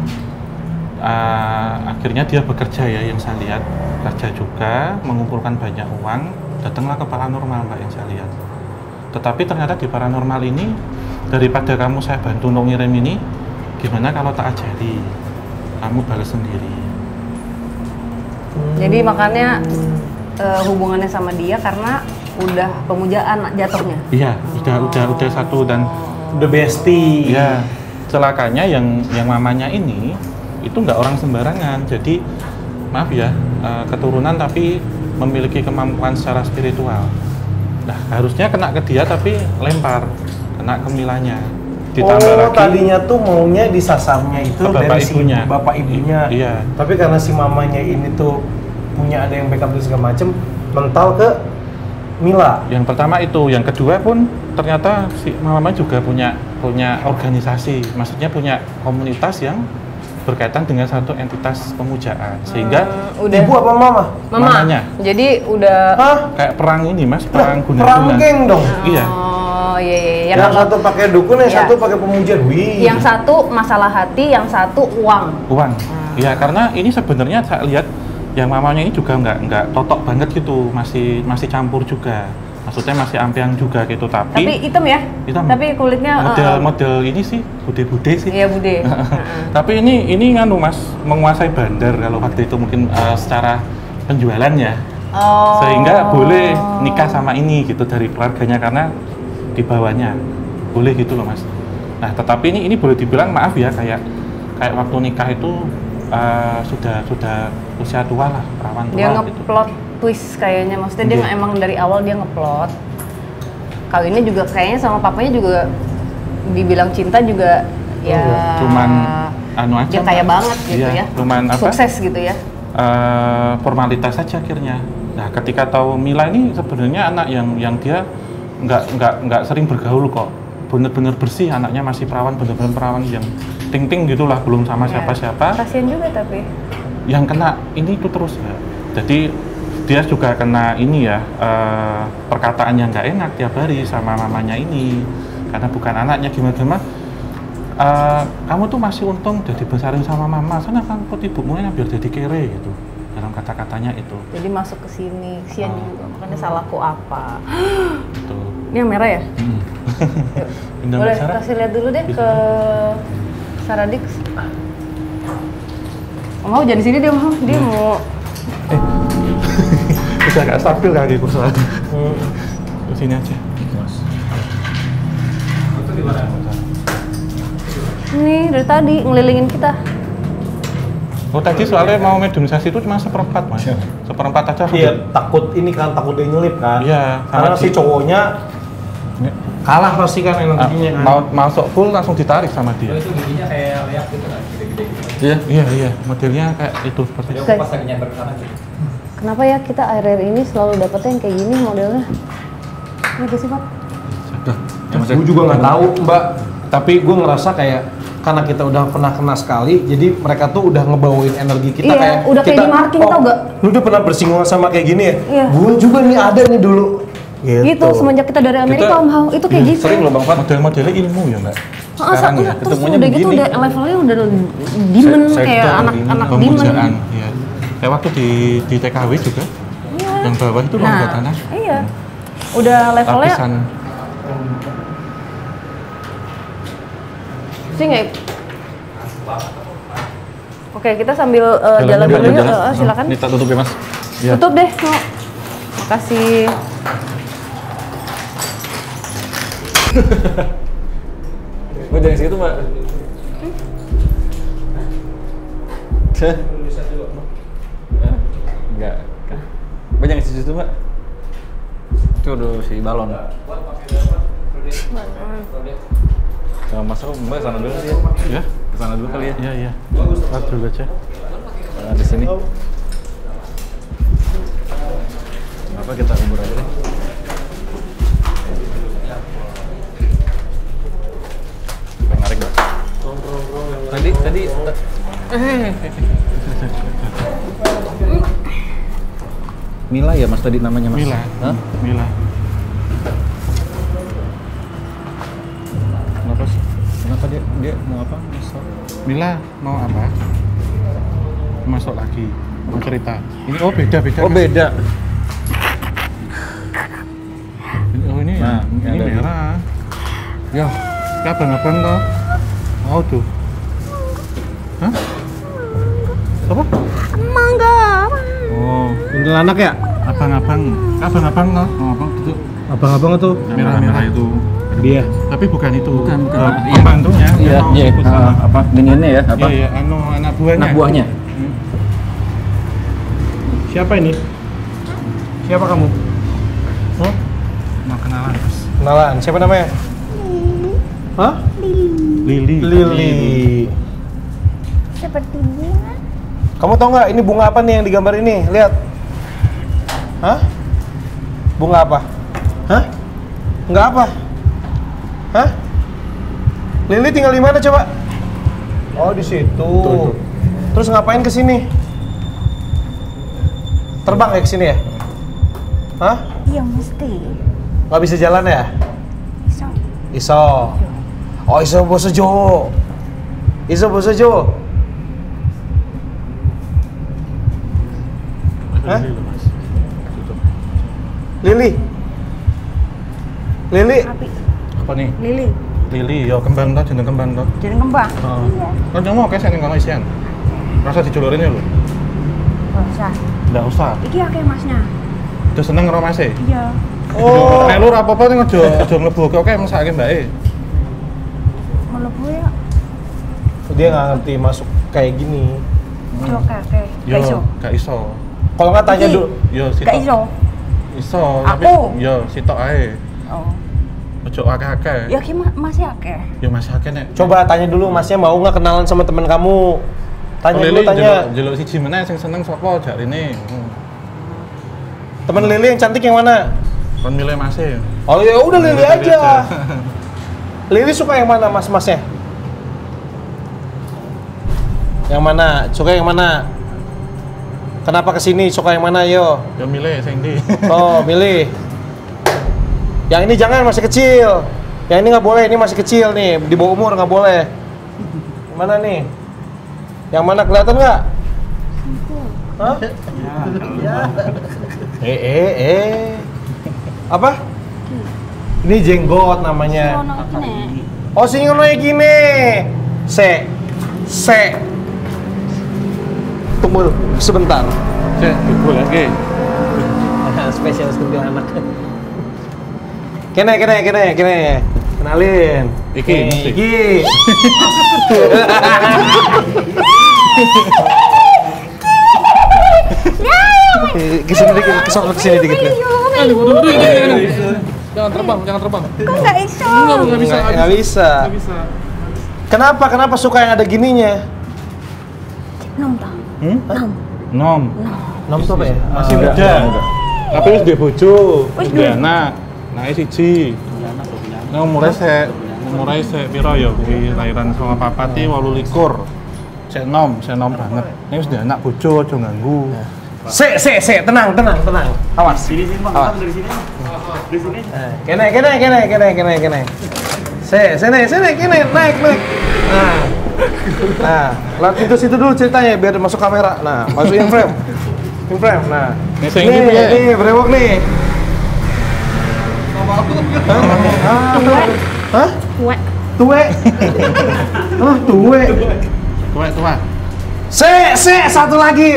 Akhirnya dia bekerja ya, yang saya lihat kerja juga, mengumpulkan banyak uang, datanglah ke paranormal Mbak yang saya lihat. Tetapi ternyata di paranormal ini, daripada kamu saya bantu untuk ngirim ini, gimana kalau tak ajari, kamu balas sendiri. Jadi makanya hubungannya sama dia karena udah pemujaan jatuhnya. Iya, udah satu dan The bestie. ya celakanya yang mamanya ini itu nggak orang sembarangan. Jadi maaf ya, keturunan tapi memiliki kemampuan secara spiritual. Nah harusnya kena ke dia tapi lempar, kena ke Milanya. Ditambah lagi tadinya tuh maunya disasarnya itu ke bapak dari si ibunya. bapak ibunya. Iya. Tapi karena si mamanya ini tuh punya ada yang backup dan segala macem, mental ke Mila. Yang pertama itu, yang kedua pun ternyata si mama juga punya organisasi, maksudnya punya komunitas yang berkaitan dengan satu entitas pemujaan, sehingga Udah. Ibu apa mama? mamanya Jadi udah. Hah? kayak perang ini mas, perang Perang guna-guna. geng dong. Iya. Oh iya. Yang satu pakai dukun, yang Iya. satu pakai pemujaan. Wih. Yang satu masalah hati, yang satu uang. Uang. Iya, karena ini sebenarnya saya lihat yang mamanya ini juga nggak totok banget gitu, masih campur juga. Maksudnya masih ampiang juga gitu, Tapi tapi hitam ya? hitam. Tapi kulitnya model ini sih bude-bude sih. Iya bude. Tapi ini nganu mas, menguasai bandar kalau waktu itu mungkin secara penjualan ya. Oh. Sehingga boleh nikah sama ini gitu dari keluarganya karena di bawahnya. Boleh gitu loh mas. Nah tetapi ini boleh dibilang maaf ya kayak waktu nikah itu sudah usia tua lah, perawan tua Dia gitu. ngeplot twist kayaknya, maksudnya dia Iya. emang dari awal dia ngeplot. Kawinnya juga kayaknya sama papanya juga dibilang cinta juga ya. Cuman anu aja. Dia kaya Mas. banget gitu Iya, ya. Cuman apa? Sukses gitu ya. Formalitas saja akhirnya. Nah, ketika tahu Mila ini sebenarnya anak yang dia nggak sering bergaul kok. Bener-bener bersih, anaknya masih perawan, bener-bener perawan yang ting-ting gitulah, belum sama Iya. siapa-siapa. Kasian juga tapi. Yang kena ini itu terus ya. Jadi dia juga kena ini ya, perkataan yang nggak enak tiap hari sama mamanya ini. Karena bukan anaknya, gimana-gimana. Kamu tuh masih untung udah dibesarin sama mama, sana kan ikut ibumu ya biar jadi kere gitu. Dalam kata-katanya itu. Jadi masuk ke sini, kasian juga. Makanya salahku apa? Gitu. Ini yang merah ya? Pindah Boleh Sarah? kasih lihat dulu deh ke Saradix. Mau jangan di sini dia mau. Dia mau. Bisa nggak stabil kaki kursa. Ke sini aja. Ini dari tadi ngelilingin kita. Oh tadi soalnya mau mediumisasi itu cuma seperempat mas. Seperempat aja. Iya, takut ini kan, takut dia nyelip kan. Iya. Karena si cowoknya kalah pasti kan energinya kan. Mau masuk full langsung ditarik sama dia. Itu giginya kayak leak gitu kan, gede-gede gitu. Iya. Modelnya kayak itu seperti Jadi itu. aku pas lagi nyamber ke sana gitu. Kenapa ya kita akhir-akhir ini selalu dapetnya yang kayak gini modelnya? Ini gak sih Pak? Gue juga nggak tahu mbak. Tapi gue ngerasa kayak karena kita udah pernah kena sekali, jadi mereka tuh udah ngebawain energi kita Iya, kayak udah kayak kita, di marking, tau gak? Lu udah pernah bersinggungan sama kayak gini ya? Iya. Gue juga nih ada nih dulu. Gitu, semenjak kita dari Amerika Om Hao, itu kayak gitu. Sering loh Bang Fat. Model-modelnya ilmu ya mbak. Saat ya, terus ketemunya udah gitu begini. udah levelnya udah demon kayak anak demon. Pemujaan. Iya. Kayak waktu di TKW juga. Iya. Yang bawah itu lomba tanah. Iya. Udah levelnya Lapisan. sih nggak? Oke, kita sambil jalan dulu yuk. Silakan. Ini tak tutup ya Mas. Iya. Tutup deh, mau. Makasih. Gue dari situ Mbak. Enggak. Mbak jangan di situ Mbak. Itu udah si balon. Sama Mas Rum, Mbak sana dulu sih ya. Ya. Kesana dulu kali ya. Iya. Lihat dulu aja. Nah, di sini. Kenapa kita ubur aja deh? Menarik Mbak. Tadi. Mila ya Mas tadi namanya Mas? Mila. Hah? Mila. Kenapa sih? Kenapa dia mau apa? Masuk. Mila mau apa? Masuk lagi. Mau cerita. Ini beda. Oh beda. Oh ini Nah, ini yang ada merah. Ya, abang-abang toh. Oh tuh. Hah? Apa? Oh, Ini anak ya? abang-abang toh. Oh, abang itu Abang-abang tuh merah-merah itu. dia. Tapi bukan itu. Bukan. Pembantunya. Iya, yang mau iya. ikut sama. Apa? Dinginnya ya? Apa? Iya, anak buahnya. Anak buahnya. Siapa ini? Siapa kamu? Mau kenalan, Mas. Kenalan. Siapa namanya? Hah? Lili. Lili. Seperti bunga. Kamu tahu nggak ini bunga apa nih yang digambar ini? Lihat. Hah? Bunga apa? Hah? Nggak apa? Hah? Lili tinggal di mana coba? Oh di situ. Tuh. Terus ngapain ke sini? Terbang ya ke sini ya? Hah? Iya mesti. Nggak bisa jalan ya? Bisa. Iso. Oh iso basa Jawa. Iso basa Jawa. Hah? Lili. Lili. Api. Apa nih? Lili. Lili, yo kembang toh, jeneng kembang toh. Jadi kembang. Heeh. Kan jangan mau kesek ning kono isian. Rasa dijulurin ya lho. Gak usah. Nggak usah. Iki akeh masnya. Udah seneng karo Mas e. Iya. Oh. Nek lu ora apa-apa ning aja mlebu oke mesake mbake. Melebu ya. Dia nggak ngerti masuk kayak gini. Oke oke. Yo, Gak iso. gak iso. Kalau nggak tanya Iki. dulu. Yo, sitok. Gak iso. Iso, tapi Aku. yo sitok ae. Oh. Ojo akeh-akeh. Ya ki masih akeh. Yo masih akeh nek. Coba tanya dulu masnya mau nggak kenalan sama teman kamu. Tanya dulu tanya. Jeluk siji meneh sing seneng sapa jarine. Teman Lili yang cantik yang mana? Kon milih Mas e. Oh ya udah Lili aja. Lili suka yang mana mas-masnya? Yang mana? Suka yang mana? Kenapa kesini? Suka yang mana? Yo. Yo milih sing ndi. Oh milih. Yang ini jangan masih kecil. Yang ini nggak boleh. Ini masih kecil nih. Di bawah umur nggak boleh. Yang mana nih? Yang mana kelihatan nggak? Hah? Apa? Ini jenggot namanya. Oh, sing ngono iki gini. Se. Tunggu sebentar. Cek, digoleke. Spesialis kuntilanak. Kene. Kenalin. Iki, mesti. Iki. Kesini dikit, kesini dikit. Jangan terbang. Kok gak iso? Nggak bisa. Kenapa suka yang ada gininya? Nom tau. Nom. Nom tuh apa ya? Masih muda. Tapi wis duwe bojo, wis duwe anak. Anake siji. Nek umure sik piro ya kuwi lahiran sama papati 28. Sik nom banget. Nek wis duwe anak bojo aja ganggu. Se, tenang. Awas. Sini Bang, dari sini. Di sini. Kene. Sini, kene, naik. Nah, lihat situ dulu ceritanya biar masuk kamera. Nah, masukin frame. Nah, Nek sing iki piye? nih, brewok nih. Hah? Tuwe. Tua. Satu lagi.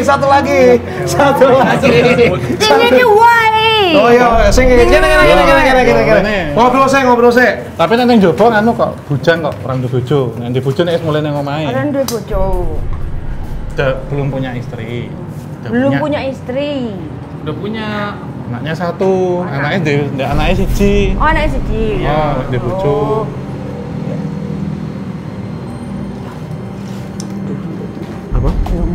Ini wae. Oh iya, sing kene. Ngobrol sih. Tapi nek ning njaba anu kok bujang kok orang duwe bojo. Nek ndek bojo nek wis mulai nang omahe. Orang duwe bojo. Belum punya istri. Belum punya istri. Udah punya. Anaknya satu, anaknya siji. Oh, anak siji. Oh, ndek bojo. Apa?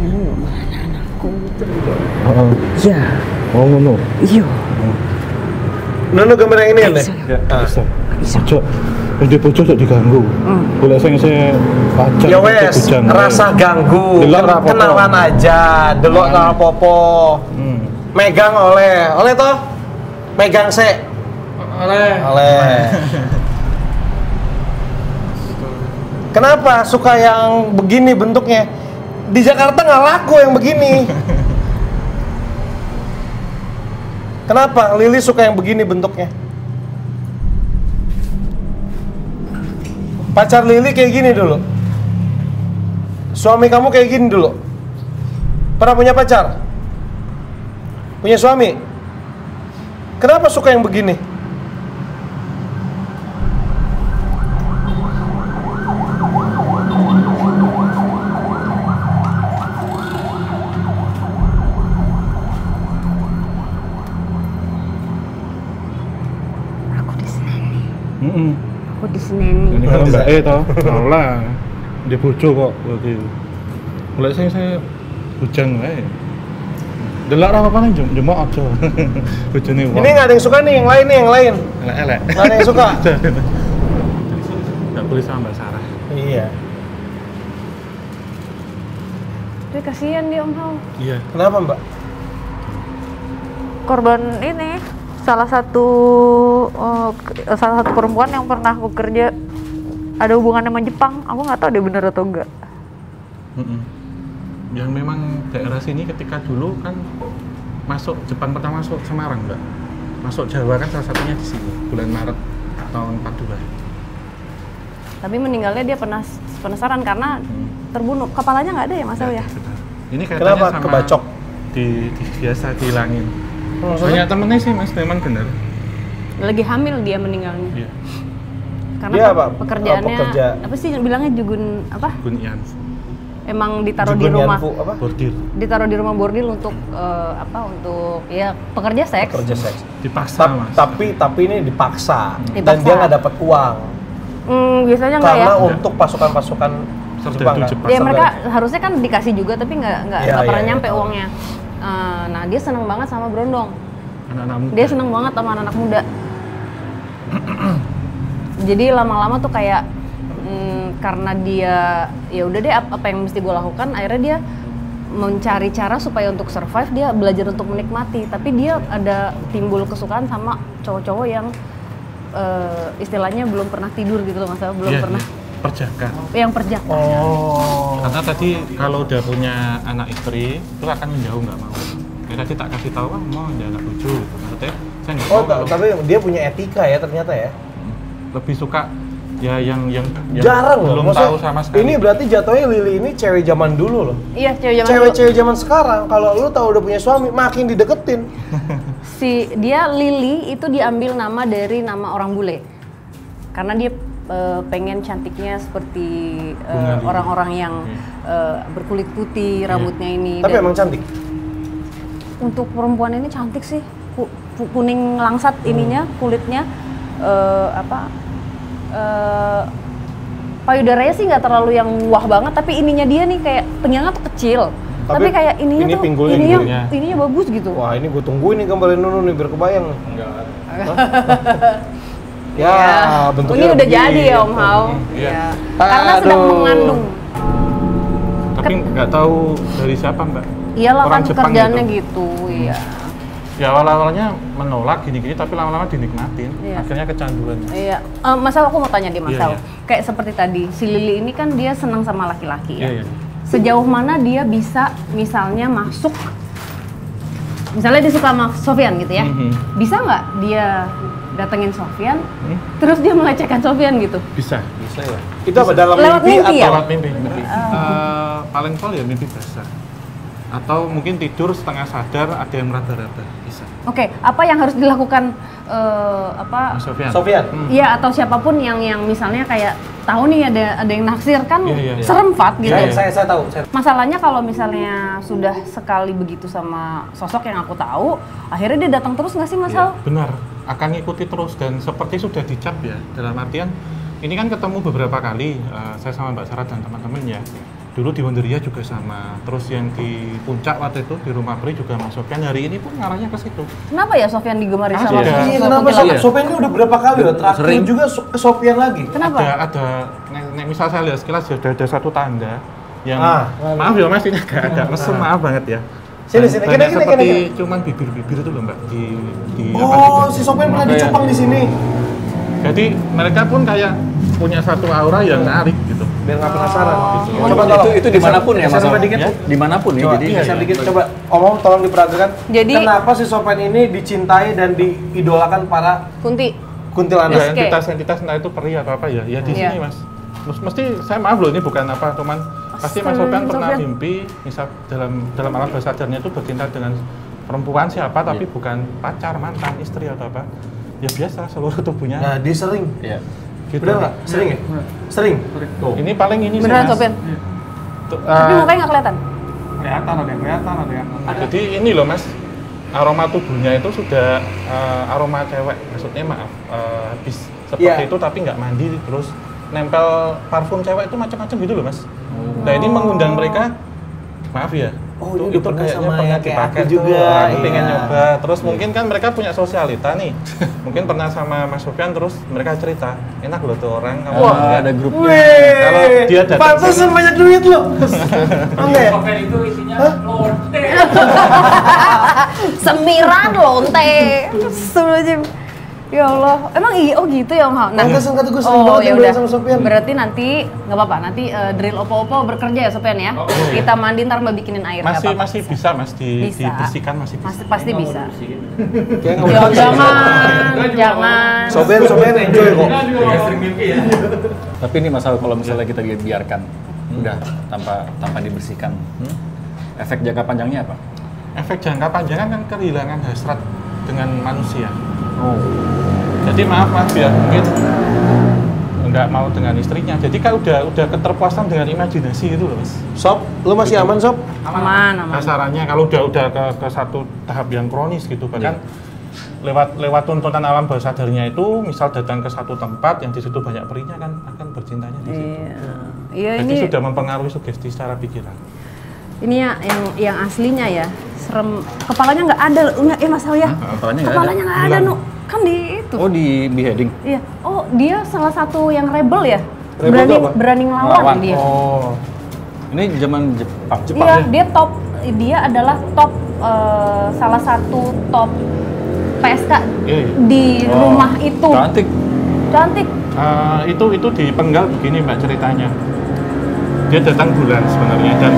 Iya. Oh, ngono. Iya. Nono gambar yang ini ya, Nek? Ya, bisa. Ojo. Ndek bojo ojo diganggu. Golek sing pacar. Ya wes, rasa ganggu. Delok ra apa-apa. Kenalan aja, delok ra apa-apa. Megang oleh toh? Megang sik. Oleh. Kenapa suka yang begini bentuknya? Di Jakarta nggak laku yang begini. Kenapa Lili suka yang begini bentuknya? Pacar Lili kayak gini dulu. Suami kamu kayak gini dulu. Pernah punya pacar? Punya suami? Kenapa suka yang begini? Aku diseneni. Karo Mbak E toh. Ora. Dia bojo kok berarti. Mulai saya bujang wae. Delok ora apa-apa nang jemok aja. Bojone wong. Ini nggak ada yang suka nih, yang lain nih, yang lain. Elek. Nggak ada yang suka. Nggak boleh sama Mbak Sarah. Iya. Tapi kasihan dia Om Hao. Iya. Kenapa Mbak? Korban ini salah satu perempuan yang pernah bekerja ada hubungannya sama Jepang. Aku nggak tahu dia bener atau enggak. Yang memang daerah sini ketika dulu kan masuk Jepang pertama masuk Semarang Mbak. Masuk Jawa kan salah satunya di sini bulan Maret tahun 42. Tapi meninggalnya dia penasaran karena terbunuh. Kepalanya nggak ada ya Mas Hao ya? Sudah. Ini kaitannya Kenapa? sama Kebacok? biasa dihilangin. Maksudnya? Banyak temennya sih Mas, memang benar. Lagi hamil dia meninggalnya. Iya. Karena Dia apa? pekerjaannya Pekerja. apa sih bilangnya jugun apa? Bunian, Emang ditaruh di Jugun rumah. Yanfu, apa? bordil, Ditaruh di rumah bordil untuk untuk ya pekerja seks. Kerja seks. dipaksa Mas. Tapi ini dipaksa. Dan Dipaksa. dia nggak dapat uang. Biasanya enggak ya. Karena untuk pasukan-pasukan Jepang kan? Jepang. Ya mereka harusnya kan dikasih juga tapi nggak Iya, pernah iya, nyampe iya. uangnya. Nah dia seneng banget sama Brondong. Anak-anak muda. Dia seneng banget sama anak muda. Jadi lama-lama tuh kayak karena dia ya udah deh apa yang mesti gue lakukan, akhirnya dia mencari cara supaya untuk survive, dia belajar untuk menikmati. Tapi dia ada timbul kesukaan sama cowok-cowok yang istilahnya belum pernah tidur gitu loh Mas Hao, belum Iya, pernah iya. Perjaka. yang perjaka. Oh. Karena tadi kalau udah punya anak istri itu akan menjauh nggak mau. Ya tadi tak kasih tahu mau ada anak lucu gitu. Maksudnya saya nggak Oh, mau kalau tapi dia punya etika ya ternyata ya. lebih suka ya yang Jarang loh. belum Maksudnya, tahu sama sekali. Ini berarti jatuhnya Lily ini cewek zaman dulu loh. Iya, cewek zaman dulu. Cewek-cewek zaman sekarang kalau lu tahu udah punya suami makin dideketin. Dia Lily itu diambil nama dari nama orang bule. Karena dia pengen cantiknya seperti Bunga Lily. orang-orang yang berkulit putih, rambutnya ini. Tapi Dan emang cantik. untuk perempuan ini cantik sih. Kuning langsat ininya, kulitnya payudaranya sih nggak terlalu yang wah banget, tapi ininya dia nih kayak pengyangnya tuh kecil. Tapi kayak ininya ini tuh pinggulnya ininya bagus gitu. Wah, ini gue tungguin nih gambarin Nunu nih biar kebayang. Enggak. Ya, bentuknya Ini udah begini. jadi ya Om Hao. Iya. Ya. Karena sedang Aduh. mengandung. Tapi nggak tahu dari siapa Mbak. Iyalah Orang kan Jepang pekerjaannya gitu. gitu, iya. Ya awal-awalnya menolak gini-gini tapi lama-lama dinikmatin. Iya. Akhirnya kecanduan. Iya. Mas Hao, aku mau tanya deh Mas Iya, Hao. iya. Kayak seperti tadi, si Lily ini kan dia senang sama laki-laki ya. Iya, iya. Sejauh mana dia bisa misalnya masuk, misalnya dia suka sama Sofyan gitu ya, bisa nggak dia datengin Sofyan, terus dia melecehkan Sofyan gitu? Bisa. Bisa ya. Itu apa dalam Lewat mimpi mimpi atau ya? Lewat mimpi. Paling pol ya mimpi basah. Atau mungkin tidur setengah sadar ada yang meraba-raba. Bisa. Oke, apa yang harus dilakukan Mas Sofyan. Sofyan? Iya, atau siapapun yang misalnya kayak tahu nih ada yang naksir kan, Iya, iya. serem Fat gitu. Saya tahu. Masalahnya kalau misalnya sudah sekali begitu sama sosok yang aku tahu, akhirnya dia datang terus nggak sih Mas Iya, Hao? benar. Akan ngikuti terus dan seperti sudah dicap ya. Dalam artian ini kan ketemu beberapa kali saya sama Mbak Sarah dan teman-teman ya. Dulu di Wonderia juga sama. Terus yang di puncak waktu itu di rumah Pri juga Mas Sofyan. Hari ini pun ngarahnya ke situ. Kenapa ya Sofyan digemari Ah, sama sudah. sosok Iya, kenapa kuntilanak? Sofyan ini udah berapa kali loh? Terakhir Sering. juga ke Sofyan lagi. Kenapa? Ada misal saya lihat sekilas ya ada satu tanda yang Ah. maaf ya Mas ini agak mesum, maaf banget ya. Sini, Dan- sini. dan Kini, seperti kini. cuman bibir-bibir itu loh Mbak di Oh, di si Sofyan pernah dicupang di sini. Jadi mereka pun kayak punya satu aura yang menarik gitu. Biar nggak penasaran. Coba itu dimanapun ya Mas. Geser Om? dikit. Ya. Dimanapun ya. Coba, Jadi iya, geser iya. dikit. Coba, Om tolong diperhatikan. Jadi- Kenapa si Sofyan ini dicintai dan diidolakan para Kunti. kuntilanak? Ya, Oke. entitas entah itu peri atau apa ya. Ya di Iya. sini Mas. Mesti saya maaf loh ini bukan apa, cuman pasti Mas Sofyan pernah Sofyan. mimpi misal dalam alam bawah sadarnya itu bercinta dengan perempuan siapa tapi bukan pacar, mantan, istri atau apa. Ya biasa seluruh tubuhnya. Nah, dia sering. Iya. Gitu. Bener nggak? Sering ya? Sering. Tuh. Ini paling ini sih, Beneran Mas. Sofyan? Tuh, Tapi mukanya nggak kelihatan. Kelihatan ada yang kelihatan, ada yang Jadi ini loh Mas, aroma tubuhnya itu sudah aroma cewek, maksudnya maaf, habis seperti Iya. itu tapi nggak mandi terus nempel parfum cewek itu macam-macam gitu loh mas. Nah ini mengundang mereka, maaf ya. Oh, ini pernah kayaknya sama pernah yang kayak dipakai aku tuh, juga, aku iya. pengen nyoba. Terus mungkin kan mereka punya sosialita nih. Mungkin pernah sama Mas Sofyan terus mereka cerita, enak loh tuh orang. Kamu Wah, ada grupnya. Kalau dia datang pantesan banyak duit lo. Enggak ya? Software itu isinya lonte. Semiran lonte. Astagfirullahaladzim. Ya Allah, emang iya, oh gitu ya Om Hao? Pantesan kata gue sering banget ya ngobrol udah. sama Sofyan. Berarti nanti nggak apa-apa, nanti drill opo-opo bekerja ya Sofyan ya. Kita mandi ntar Mbak bikinin air. nggak apa-apa. masih bisa mas Bisa. dibersihkan masih bisa. Pasti bisa. Kayak Ya, jangan. Sofyan enjoy kok. Tapi ini masalah kalau misalnya kita biarkan udah tanpa dibersihkan. Efek jangka panjangnya apa? Efek jangka panjang kan kehilangan hasrat dengan manusia. Oh. Jadi maaf mas ya mungkin nggak mau dengan istrinya. Jadi kan udah keterpuasan dengan imajinasi gitu loh mas. Sob, lo masih aman Sob? Aman. Kasarannya kalau udah ke satu tahap yang kronis gitu bahkan lewat tuntutan alam bawah sadarnya itu misal datang ke satu tempat yang di situ banyak perinya kan akan bercintanya di situ. Iya Jadi ini sudah mempengaruhi sugesti secara pikiran. ini ya yang aslinya ya. Serem, kepalanya nggak ada, Mas Hao ya. Kepalanya nggak ada, Nu. Kan di itu. Oh, di beheading. Iya. Oh, dia salah satu yang rebel ya. Rebel itu apa? Berani ngelawan dia. Oh. Ini zaman Jepang. Iya, dia top. Dia adalah top salah satu top PSK Iya. di rumah itu. Cantik. Itu dipenggal begini mbak ceritanya. Dia datang bulan sebenarnya dan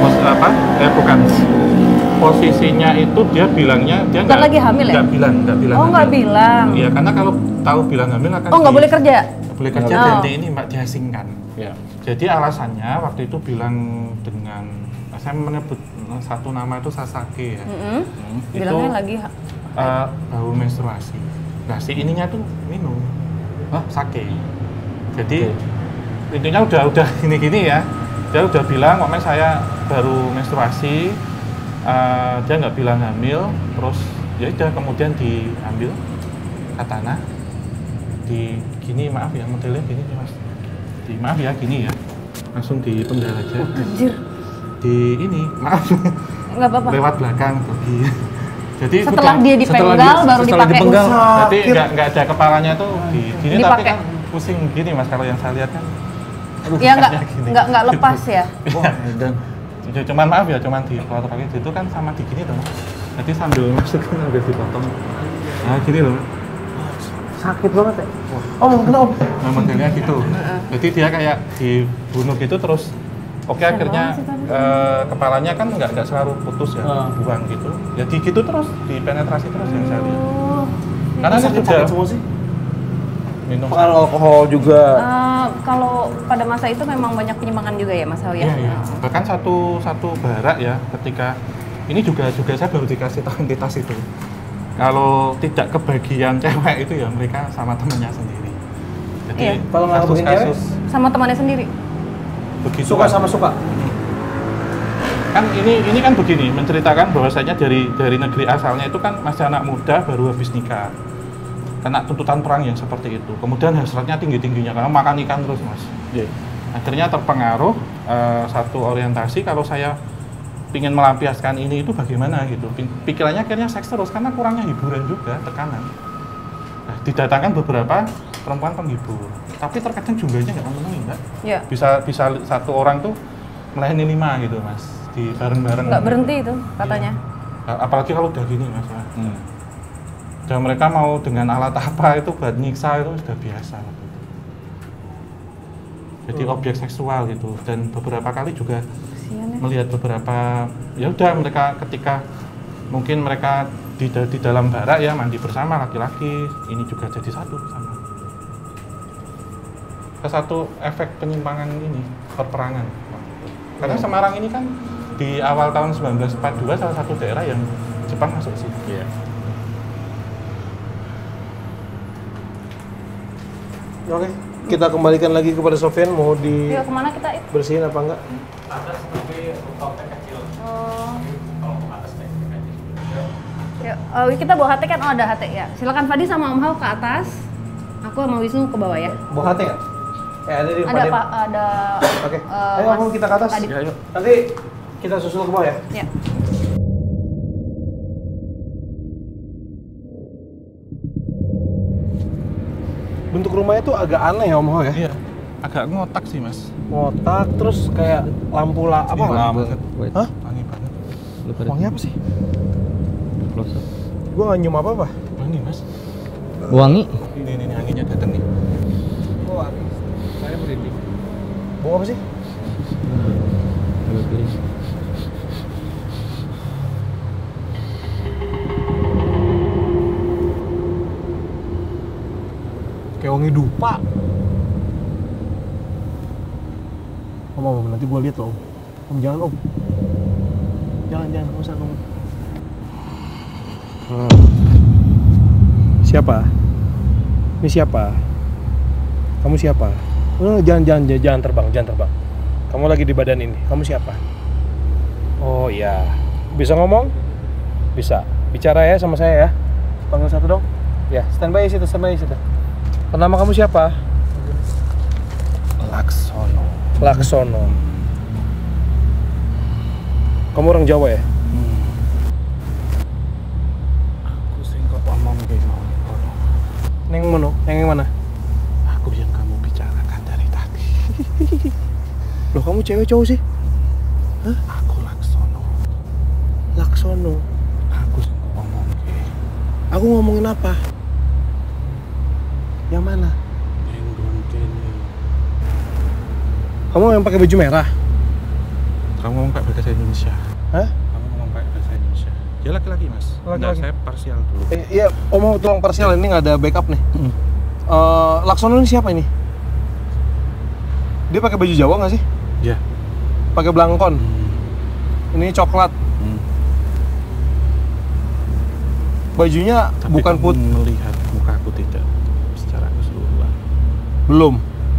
posisinya itu dia bilangnya dia Bukan lagi hamil ya? nggak bilang. Oh, nggak bilang. Iya karena kalau tahu bilang hamil akan Oh, nggak boleh kerja. nggak boleh kerja Oh. dan dia ini mbak diasingkan. Ya. Jadi alasannya waktu itu bilang dengan saya menyebut satu nama itu Sasaki ya. Itu Bilangnya lagi bau menstruasi. Nah si ininya tuh minum sake. Jadi intinya udah gini ya. Dia udah bilang, "Mama saya baru menstruasi." Dia nggak bilang hamil, terus ya udah kemudian diambil katana, di gini maaf ya modelnya gini nih mas, maaf ya gini ya, langsung dipenggal aja. anjir. Di ini maaf Nggak apa-apa. lewat belakang pergi. Jadi Setelah udah- dia dipenggal baru setelah dipakai. dipenggal. Jadi nggak ada kepalanya tuh di gini tapi Dipakai. kan pusing gini mas kalau yang saya lihat kan. Ya kayak gini. nggak lepas ya. Dan Ya, cuman maaf ya, cuman dipotong pakai itu kan sama di gini dong. Jadi sambil masukin sambil dipotong. Nah gini loh. Sakit banget ya? Om, kenapa? Nah, modelnya gitu. Jadi dia kayak dibunuh gitu terus. Oke akhirnya kepalanya kan nggak selalu putus ya, buang gitu. Jadi gitu terus dipenetrasi terus yang saya lihat. Karena kan sudah semua sih. minum. Pengaruh alkohol juga. Kalau pada masa itu memang banyak penyimpangan juga ya Mas Hao ya. Iya. Bahkan satu barak ya ketika ini juga saya baru dikasih tahu entitas itu. Kalau tidak kebagian cewek itu ya mereka sama temennya sendiri. Jadi Iya. Kalau nggak kebagian kasus Sama temannya sendiri. begitu Suka kan. sama suka. Kan ini kan begini menceritakan bahwasanya dari negeri asalnya itu kan masih anak muda baru habis nikah. Kena tuntutan perang yang seperti itu. Kemudian hasratnya tinggi-tingginya karena makan ikan terus, Mas. Akhirnya terpengaruh satu orientasi kalau saya ingin melampiaskan ini itu bagaimana gitu. Pikirannya akhirnya seks terus karena kurangnya hiburan juga, tekanan. Nah, didatangkan beberapa perempuan penghibur. Tapi terkadang jumlahnya nggak memenuhi, Mbak. Iya. Bisa satu orang tuh melayani 5 gitu, Mas. Di bareng-bareng. Nggak berhenti itu katanya. Apalagi kalau udah gini, Mas. Ya. Dan mereka mau dengan alat apa itu buat nyiksa itu sudah biasa. Jadi objek seksual gitu dan beberapa kali juga melihat beberapa ya udah mereka ketika mungkin mereka di dalam barak ya mandi bersama laki-laki ini juga jadi satu sama. Satu efek penyimpangan ini perperangan. Karena Semarang ini kan di awal tahun 1942 salah satu daerah yang Jepang masuk sini. Iya. Oke, kita kembalikan lagi kepada Sofyan. Mau Yuk kemana kita itu? dibersihin apa enggak? Atas tapi rooftopnya kecil. Oh. Kalau ke atas kecil. Yuk, kita bawa HT kan? Oh ada HT ya. Silakan Fadi sama Om Hao ke atas. Aku sama Wisnu ke bawah ya. Bawa hati nggak? Ada di Ada Pak, ada. Oke. Ayo Om, kita ke atas. Adit. Ya, ayo. Nanti kita susul ke bawah ya. Ya. Bentuk rumahnya tuh agak aneh ya Om Ho ya. Iya. Agak ngotak sih, Mas. Ngotak terus kayak lampu apa? Wangi Lampu. banget. Hah? Wangi banget. Wangi apa sih? Gua nggak nyium apa-apa. Wangi, Mas. Wangi. Ini anginnya datang nih. Oh, wangi. Saya merinding. Bau apa sih? Kayak wangi dupa. Om, nanti gua lihat loh. Om jangan Om. Jangan, nggak usah Om. Siapa? Ini siapa? Kamu siapa? Jangan terbang. Kamu lagi di badan ini. Kamu siapa? Oh iya. Bisa ngomong? Bisa. Bicara ya sama saya ya. Panggil satu dong. Ya, standby situ. Nama kamu siapa? Laksono. Kamu orang Jawa ya? Aku sing kok ngomong kayak mau. Yang mana? Aku yang kamu bicarakan dari tadi. Loh, kamu cewek cowok sih? Hah? Aku Laksono. Aku sing kok ngomong kayak. Aku ngomongin apa? Yang mana? Nenggon kene. Kamu yang pakai baju merah? Kamu ngomong pakai bahasa Indonesia. Hah? Kamu ngomong pakai bahasa Indonesia. Dia laki-laki, Mas. Laki-laki. Nggak, saya parsial dulu. Iya, Om mau tolong parsial, ini nggak ada backup nih. Laksono ini siapa ini? Dia pakai baju Jawa nggak sih? Iya. Pakai belangkon. Ini coklat. Bajunya Tapi bukan kamu putih. melihat muka aku tidak secara keseluruhan. Belum.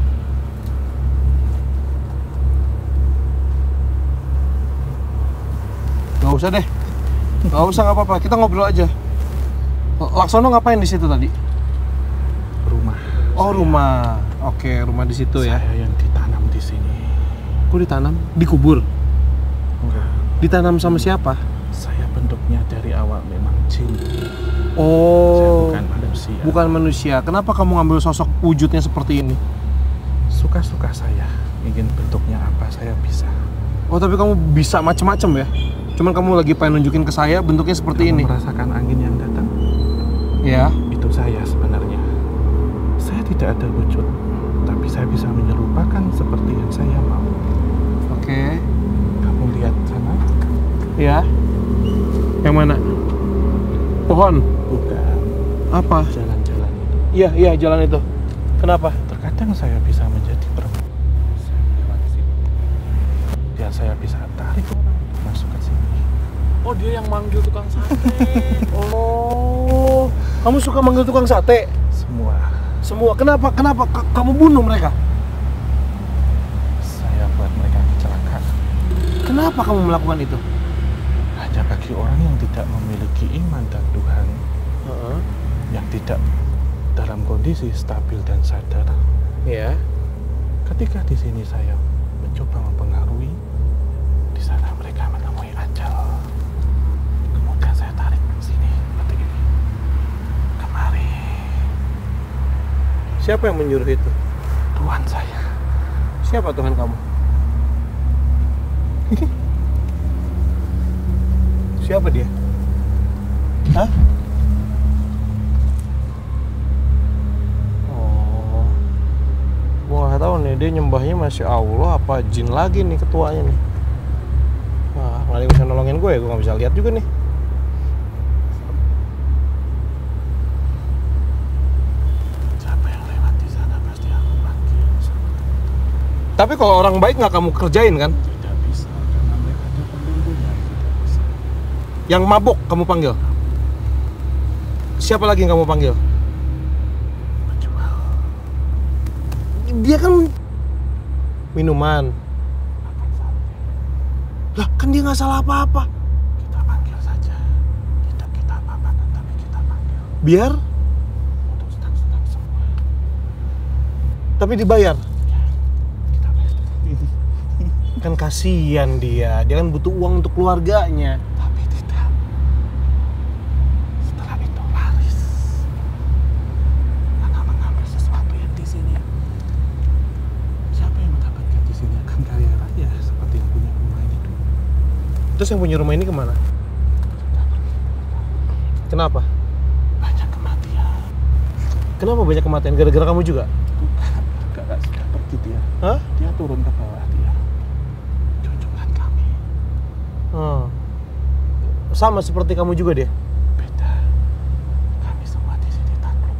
Nggak usah deh. Nggak usah, nggak apa-apa. Kita ngobrol aja. Laksono ngapain di situ tadi? Rumah. Oh, rumah. Oke, rumah di situ ya. Saya yang ditanam di sini. Kok ditanam? Dikubur? Enggak. Ditanam sama siapa? Saya bentuknya dari awal memang jin. Oh. Saya bukan manusia. Bukan manusia. Kenapa kamu ngambil sosok wujudnya seperti ini? Suka-suka saya. Ingin bentuknya apa saya bisa. Oh, tapi kamu bisa macem-macem ya? Cuman kamu lagi pengen nunjukin ke saya bentuknya seperti Kamu ini. merasakan angin yang datang? Ya. Itu saya sebenarnya. Saya tidak ada wujud, tapi saya bisa menyerupakan seperti yang saya mau. Oke. Kamu lihat sana? Ya. Yang mana? Pohon. Bukan. Apa? Jalan-jalan itu. Iya, jalan itu. Kenapa? Terkadang saya bisa menjadi perempuan. Saya melewati sini. Dan saya bisa tarik orang untuk masuk ke sini. Oh, dia yang manggil tukang sate. Oh, kamu suka manggil tukang sate? Semua. Kenapa? Kamu bunuh mereka? Saya buat mereka kecelakaan. Kenapa kamu melakukan itu? Hanya bagi orang yang tidak memiliki iman dan Tuhan, yang tidak dalam kondisi stabil dan sadar. Iya. Ketika di sini saya mencoba mempengaruhi, di sana mereka menemui ajal. Kemudian saya tarik ke sini seperti ini. Kemari. Siapa yang menyuruh itu? Tuhan saya. Siapa Tuhan kamu? Siapa dia? Hah? Oh, gua nggak tahu nih, dia nyembahnya Masya Allah apa jin lagi nih ketuanya nih. Wah, nggak ada yang bisa nolongin gue ya, gue nggak bisa lihat juga nih. Siapa yang lewat di sana pasti aku panggil. Tapi kalau orang baik nggak kamu kerjain kan? Tidak bisa karena mereka ada pelindungnya. Tidak bisa. Yang mabuk kamu panggil? Siapa lagi yang kamu panggil? Menjual. Dia kan minuman. Lah, kan dia nggak salah apa-apa. Kita panggil saja. Kita apa-apakan tapi kita panggil. Biar, Untuk senang-senang semua. tapi dibayar. Yes. Kan kasihan dia kan butuh uang untuk keluarganya. Tapi tidak. Setelah itu laris. Karena mengambil sesuatu yang di sini. Siapa yang mendapatkan di sini akan kaya raya seperti yang punya rumah ini dulu. Terus yang punya rumah ini kemana? Kenapa? Banyak kematian. Kenapa banyak kematian? Gara-gara kamu juga? Kakak sudah pergi dia. Hah? Dia turun ke bawah dia. Junjungan kami. Sama seperti kamu juga dia? Beda. Kami semua di sini takluk.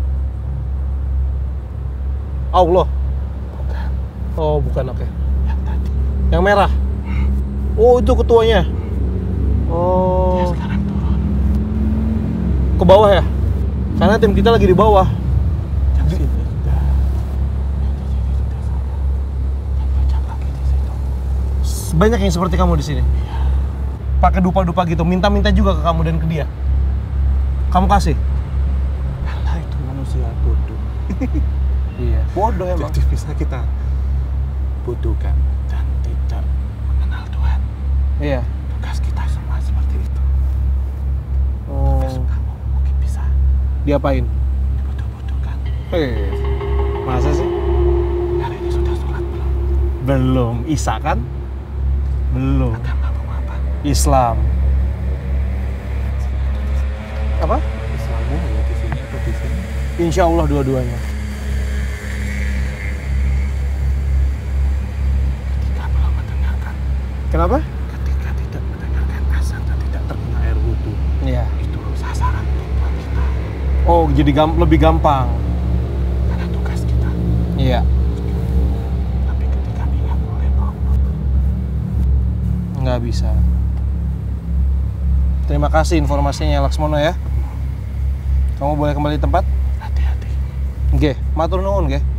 Allah? Bukan. Oh bukan, oke. Yang tadi. Yang merah? Oh itu ketuanya? Dia Oh, sekarang turun. ke bawah ya? Karena tim kita lagi di bawah. Yang sini sudah. Yang di sini sudah sama. Yang banyak lagi di situ. Banyak yang seperti kamu di sini. Iya. Pakai dupa-dupa gitu, minta-minta juga ke kamu dan ke dia. Kamu kasih? Karena itu manusia bodoh. Iya. Bodoh emang. Jadi bisa kita butuhkan dan tidak mengenal Tuhan. Iya. Tugas kita semua seperti itu. Oh. Besok kamu mungkin bisa Diapain? dibutuh-butuhkan. Masa sih? Hari ini sudah sholat belum? Belum. Isa kan? Belum. Agamamu apa? Islam. Apa? Islammu ya di sini atau di sini? Insya Allah dua-duanya. Ketika belum mendengarkan, Kenapa? ketika tidak mendengarkan azan dan tidak terkena air wudhu, Iya. itu sasaran tujuan kita. Oh, jadi lebih gampang. Karena tugas kita. Iya. Tapi ketika ingat oleh Allah, Nggak bisa. Terima kasih informasinya Laksmono ya. Kamu boleh kembali di tempat? hati-hati. Oke, matur nuwun nggih.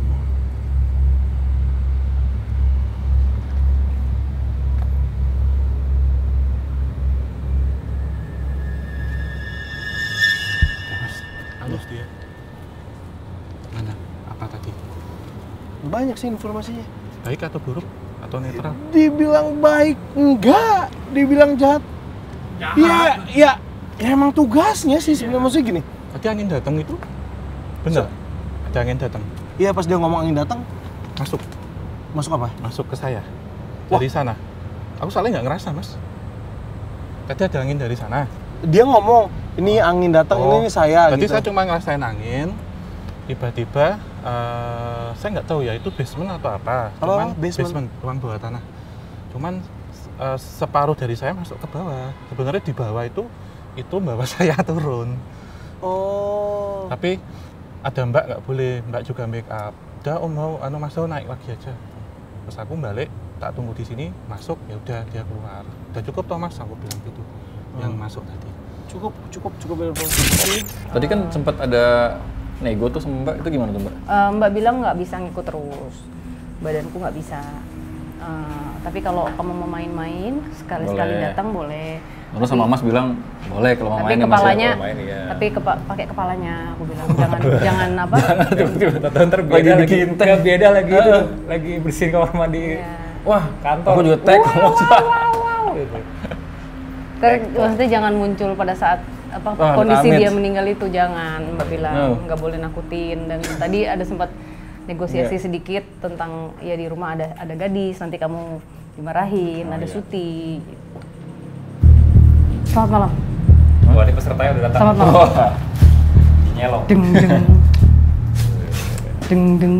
Terus, halus dia. Mana? Apa tadi? Banyak sih informasinya. Baik atau buruk? Atau netral? Dibilang baik enggak, dibilang jahat. Ya emang tugasnya sih sebenarnya maksudnya gini. Tadi angin datang itu? Benar? Ada angin datang? Iya pas dia ngomong angin datang, Masuk? masuk apa? Masuk ke saya. Wah. Dari sana. Aku soalnya nggak ngerasa, Mas. Tadi ada angin dari sana. Dia ngomong, ini angin datang, Oh, ini saya Tadi gitu. saya cuma ngerasain angin. Tiba-tiba saya nggak tahu ya itu basement atau apa. Apa? Cuman Basement? ruang bawah tanah. Cuman separuh dari saya masuk ke bawah. Sebenarnya di bawah itu bawa saya turun. Oh. Tapi ada Mbak nggak boleh, Mbak juga make up. Udah Om mau Mas Ho naik lagi aja. Terus aku balik, tak tunggu di sini, masuk ya udah dia keluar. Udah cukup toh Mas, aku bilang gitu. Yang masuk tadi. Cukup informasi. Tadi kan sempat ada nego tuh sama Mbak, itu gimana tuh Mbak? Mbak bilang nggak bisa ngikut terus, badanku nggak bisa. Tapi kalau kamu mau main-main, sekali-sekali Boleh. datang boleh. Lalu sama Mas bilang, boleh kalau mau Tapi main ya Mas ya, kepalanya, kalau main ya. tapi pakai kepalanya, aku bilang jangan apa? Tiba-tiba ntar Lagi beda lagi, bikin teh. nggak beda lagi itu, lagi bersihin kamar mandi. Iya. Wah, Kantor. aku juga tag. Gitu. Maksudnya jangan muncul pada saat apa Wah, kondisi amit. dia meninggal itu, jangan. Mbak bilang Oh. nggak boleh nakutin. Dan tadi ada sempat negosiasi Iya. sedikit tentang ya di rumah ada gadis, nanti kamu dimarahin, ada iya. Suti. Selamat malam. Wah, ini pesertanya udah datang. Selamat malam. Wah, Nyelong. Deng deng. Deng deng.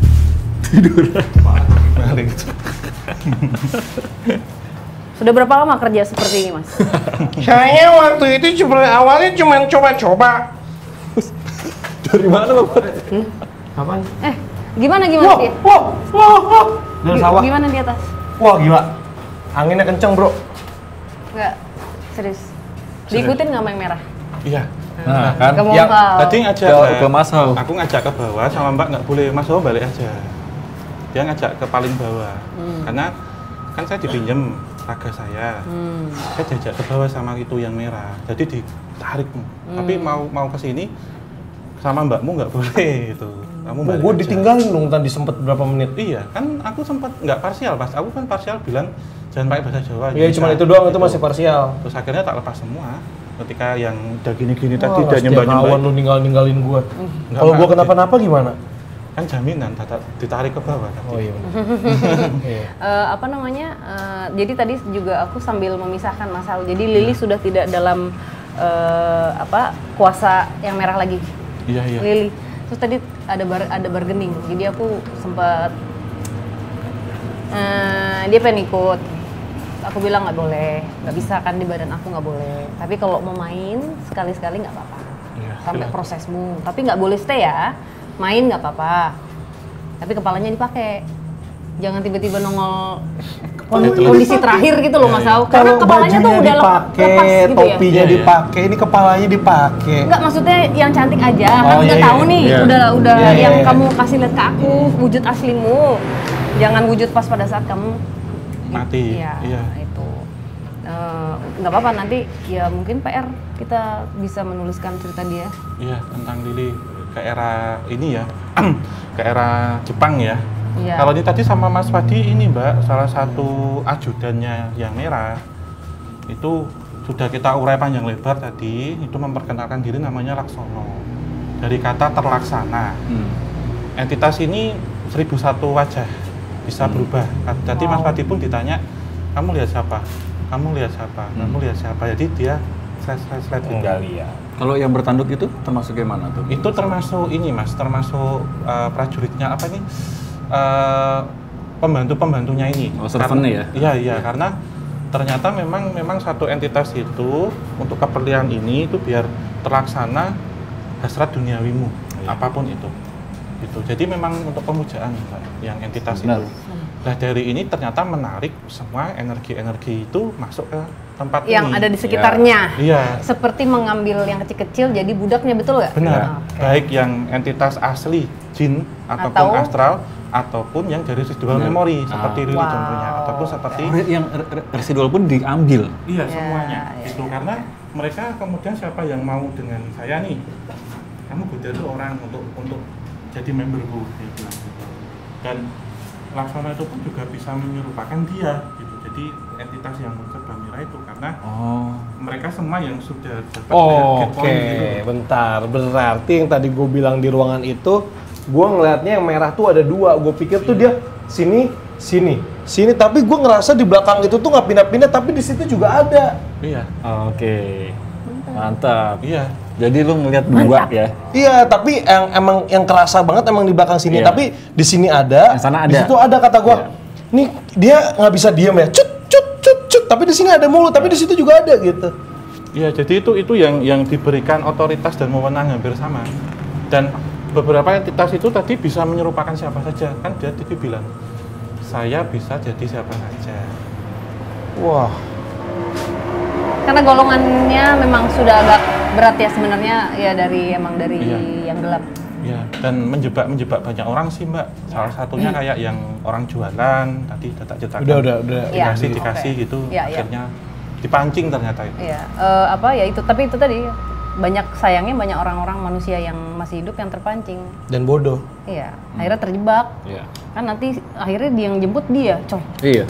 Sudah berapa lama kerja seperti ini, Mas? Saya waktu itu awalnya cuma coba-coba. dari mana Bapak? Apaan? Gimana Wah, dia? wah. Dari sawah. Gimana di atas? Wah gila. Anginnya kenceng bro. Enggak, serius. Diikutin nggak sama yang merah? Iya. Nah, kan? Kamu Ya, mau tadi ngajak Ke Mas Ho. Aku ngajak ke bawah sama Mbak nggak boleh, Mas Ho balik aja. Dia ngajak ke paling bawah. Karena kan saya dipinjem raga saya. Saya diajak ke bawah sama itu yang merah. Jadi ditarik. Tapi mau ke sini sama Mbakmu nggak boleh itu. kamu balik Gue aja. ditinggalin dong tadi sempet berapa menit. Iya, kan aku sempat nggak parsial pas. Aku kan parsial bilang jangan pakai bahasa Jawa. Iya, cuma itu doang, itu masih parsial. Terus akhirnya tak lepas semua. Ketika yang udah gini-gini Wah, tadi udah setiap kawan nyembah-nyembah. lu ninggalin gue. Nggak, Kalau gue Pak. kenapa-napa gimana? Kan jaminan ditarik ke bawah tadi. Oh iya benar. Iya. Apa namanya? Jadi tadi juga aku sambil memisahkan Mas Hal. Jadi Lili sudah tidak dalam kuasa yang merah lagi. Iya, iya. Lili. Terus tadi ada bargaining. Jadi aku sempat dia pengen ikut. Aku bilang nggak boleh, nggak bisa kan di badan aku nggak boleh. Tapi kalau mau main sekali-sekali nggak apa-apa. Iya, Sampai silakan. prosesmu. Tapi nggak boleh stay ya. Main nggak apa-apa. Tapi kepalanya dipakai. Jangan tiba-tiba nongol kondisi terakhir gitu loh Mas Au. Karena Kalau kepalanya tuh bajunya udah dipakai, lepas gitu ya. topinya Iya, iya. dipakai, ini kepalanya dipakai. Enggak, maksudnya yang cantik aja. Kan Oh, udah iya, tahu iya. nih, Iya. udah Iya, yang iya. kamu kasih lihat ke aku wujud aslimu. Jangan wujud pas pada saat kamu Mati. Iya, Iya. itu. Nggak apa-apa, nanti ya mungkin PR kita bisa menuliskan cerita dia. Iya, tentang Lili ke era ini ya. Ke era Jepang ya. Iya. Kalau ini tadi sama Mas Fadi ini Mbak, salah satu ajudannya yang merah itu sudah kita urai panjang lebar tadi, itu memperkenalkan diri namanya Laksono. Dari kata terlaksana. Entitas ini 1001 wajah, bisa berubah. Jadi Mas Fadi pun ditanya, kamu lihat siapa? Kamu lihat siapa? Kamu lihat siapa? Jadi dia slide gitu. Kalau yang bertanduk itu termasuk yang mana tuh? Itu termasuk ini Mas, termasuk prajuritnya apa nih? Pembantu-pembantunya ini. Oh, servantnya ya? Iya, iya, karena ternyata memang satu entitas itu untuk keperluan ini itu biar terlaksana hasrat duniawimu, apapun itu. Gitu. Jadi memang untuk pemujaan Mbak, yang entitas Benar. itu. Nah, dari ini ternyata menarik semua energi-energi itu masuk ke tempat Yang ini. ada di sekitarnya. Iya. Seperti mengambil yang kecil-kecil jadi budaknya, betul nggak? Benar, Oke. baik yang entitas asli jin ataupun Atau- astral ataupun yang dari residual Benar. memori seperti Lili Wow. contohnya ataupun seperti Yang residual pun diambil. iya Ya, semuanya ya, itu karena mereka kemudian siapa yang mau dengan saya nih, kamu goda tuh orang untuk jadi memberku gitu. Dan Laksono itu pun juga bisa menyerupakan dia gitu, jadi entitas yang serba merah itu karena mereka semua yang sudah dapat get Oke, point gitu. bentar. Berarti yang tadi gue bilang di ruangan itu, gue ngelihatnya yang merah tuh ada dua. Gue pikir tuh dia sini, sini, sini. Tapi gue ngerasa di belakang itu tuh nggak pindah-pindah, tapi di situ juga ada. Iya, Oke. Mantap. iya. Jadi lu ngeliat dua ya? Iya, tapi yang kerasa banget emang di belakang sini. Iya. Tapi di sini ada, Yang sana di ada. situ ada kata gue. Iya. Nih dia nggak bisa diam ya, cut, cut, cut, cut. Tapi di sini ada mulu, tapi di situ juga ada gitu. Iya, jadi itu yang diberikan otoritas dan wewenang hampir sama. Dan beberapa entitas itu tadi bisa menyerupakan siapa saja. Kan dia tadi bilang, saya bisa jadi siapa saja. Wah. Karena golongannya memang sudah agak berat ya sebenarnya, ya dari Iya. yang gelap. Ya, dan menjebak banyak orang sih Mbak. Salah satunya kayak yang orang jualan tadi cetak-cetakan. Udah. Iya. Dikasih Oke. gitu. Iya, iya. Akhirnya dipancing ternyata itu. Iya, ya itu. Tapi itu tadi banyak, sayangnya banyak orang-orang manusia yang masih hidup yang terpancing. Dan bodoh. Iya, akhirnya terjebak. Iya. Kan nanti akhirnya dia yang jemput dia, coy. Iya.